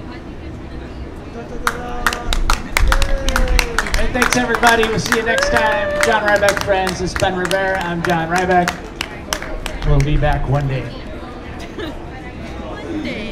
Hey, thanks everybody. We'll see you next time. John Ryback Friends. This is Ben Rivera. I'm John Ryback. We'll be back one day. One day.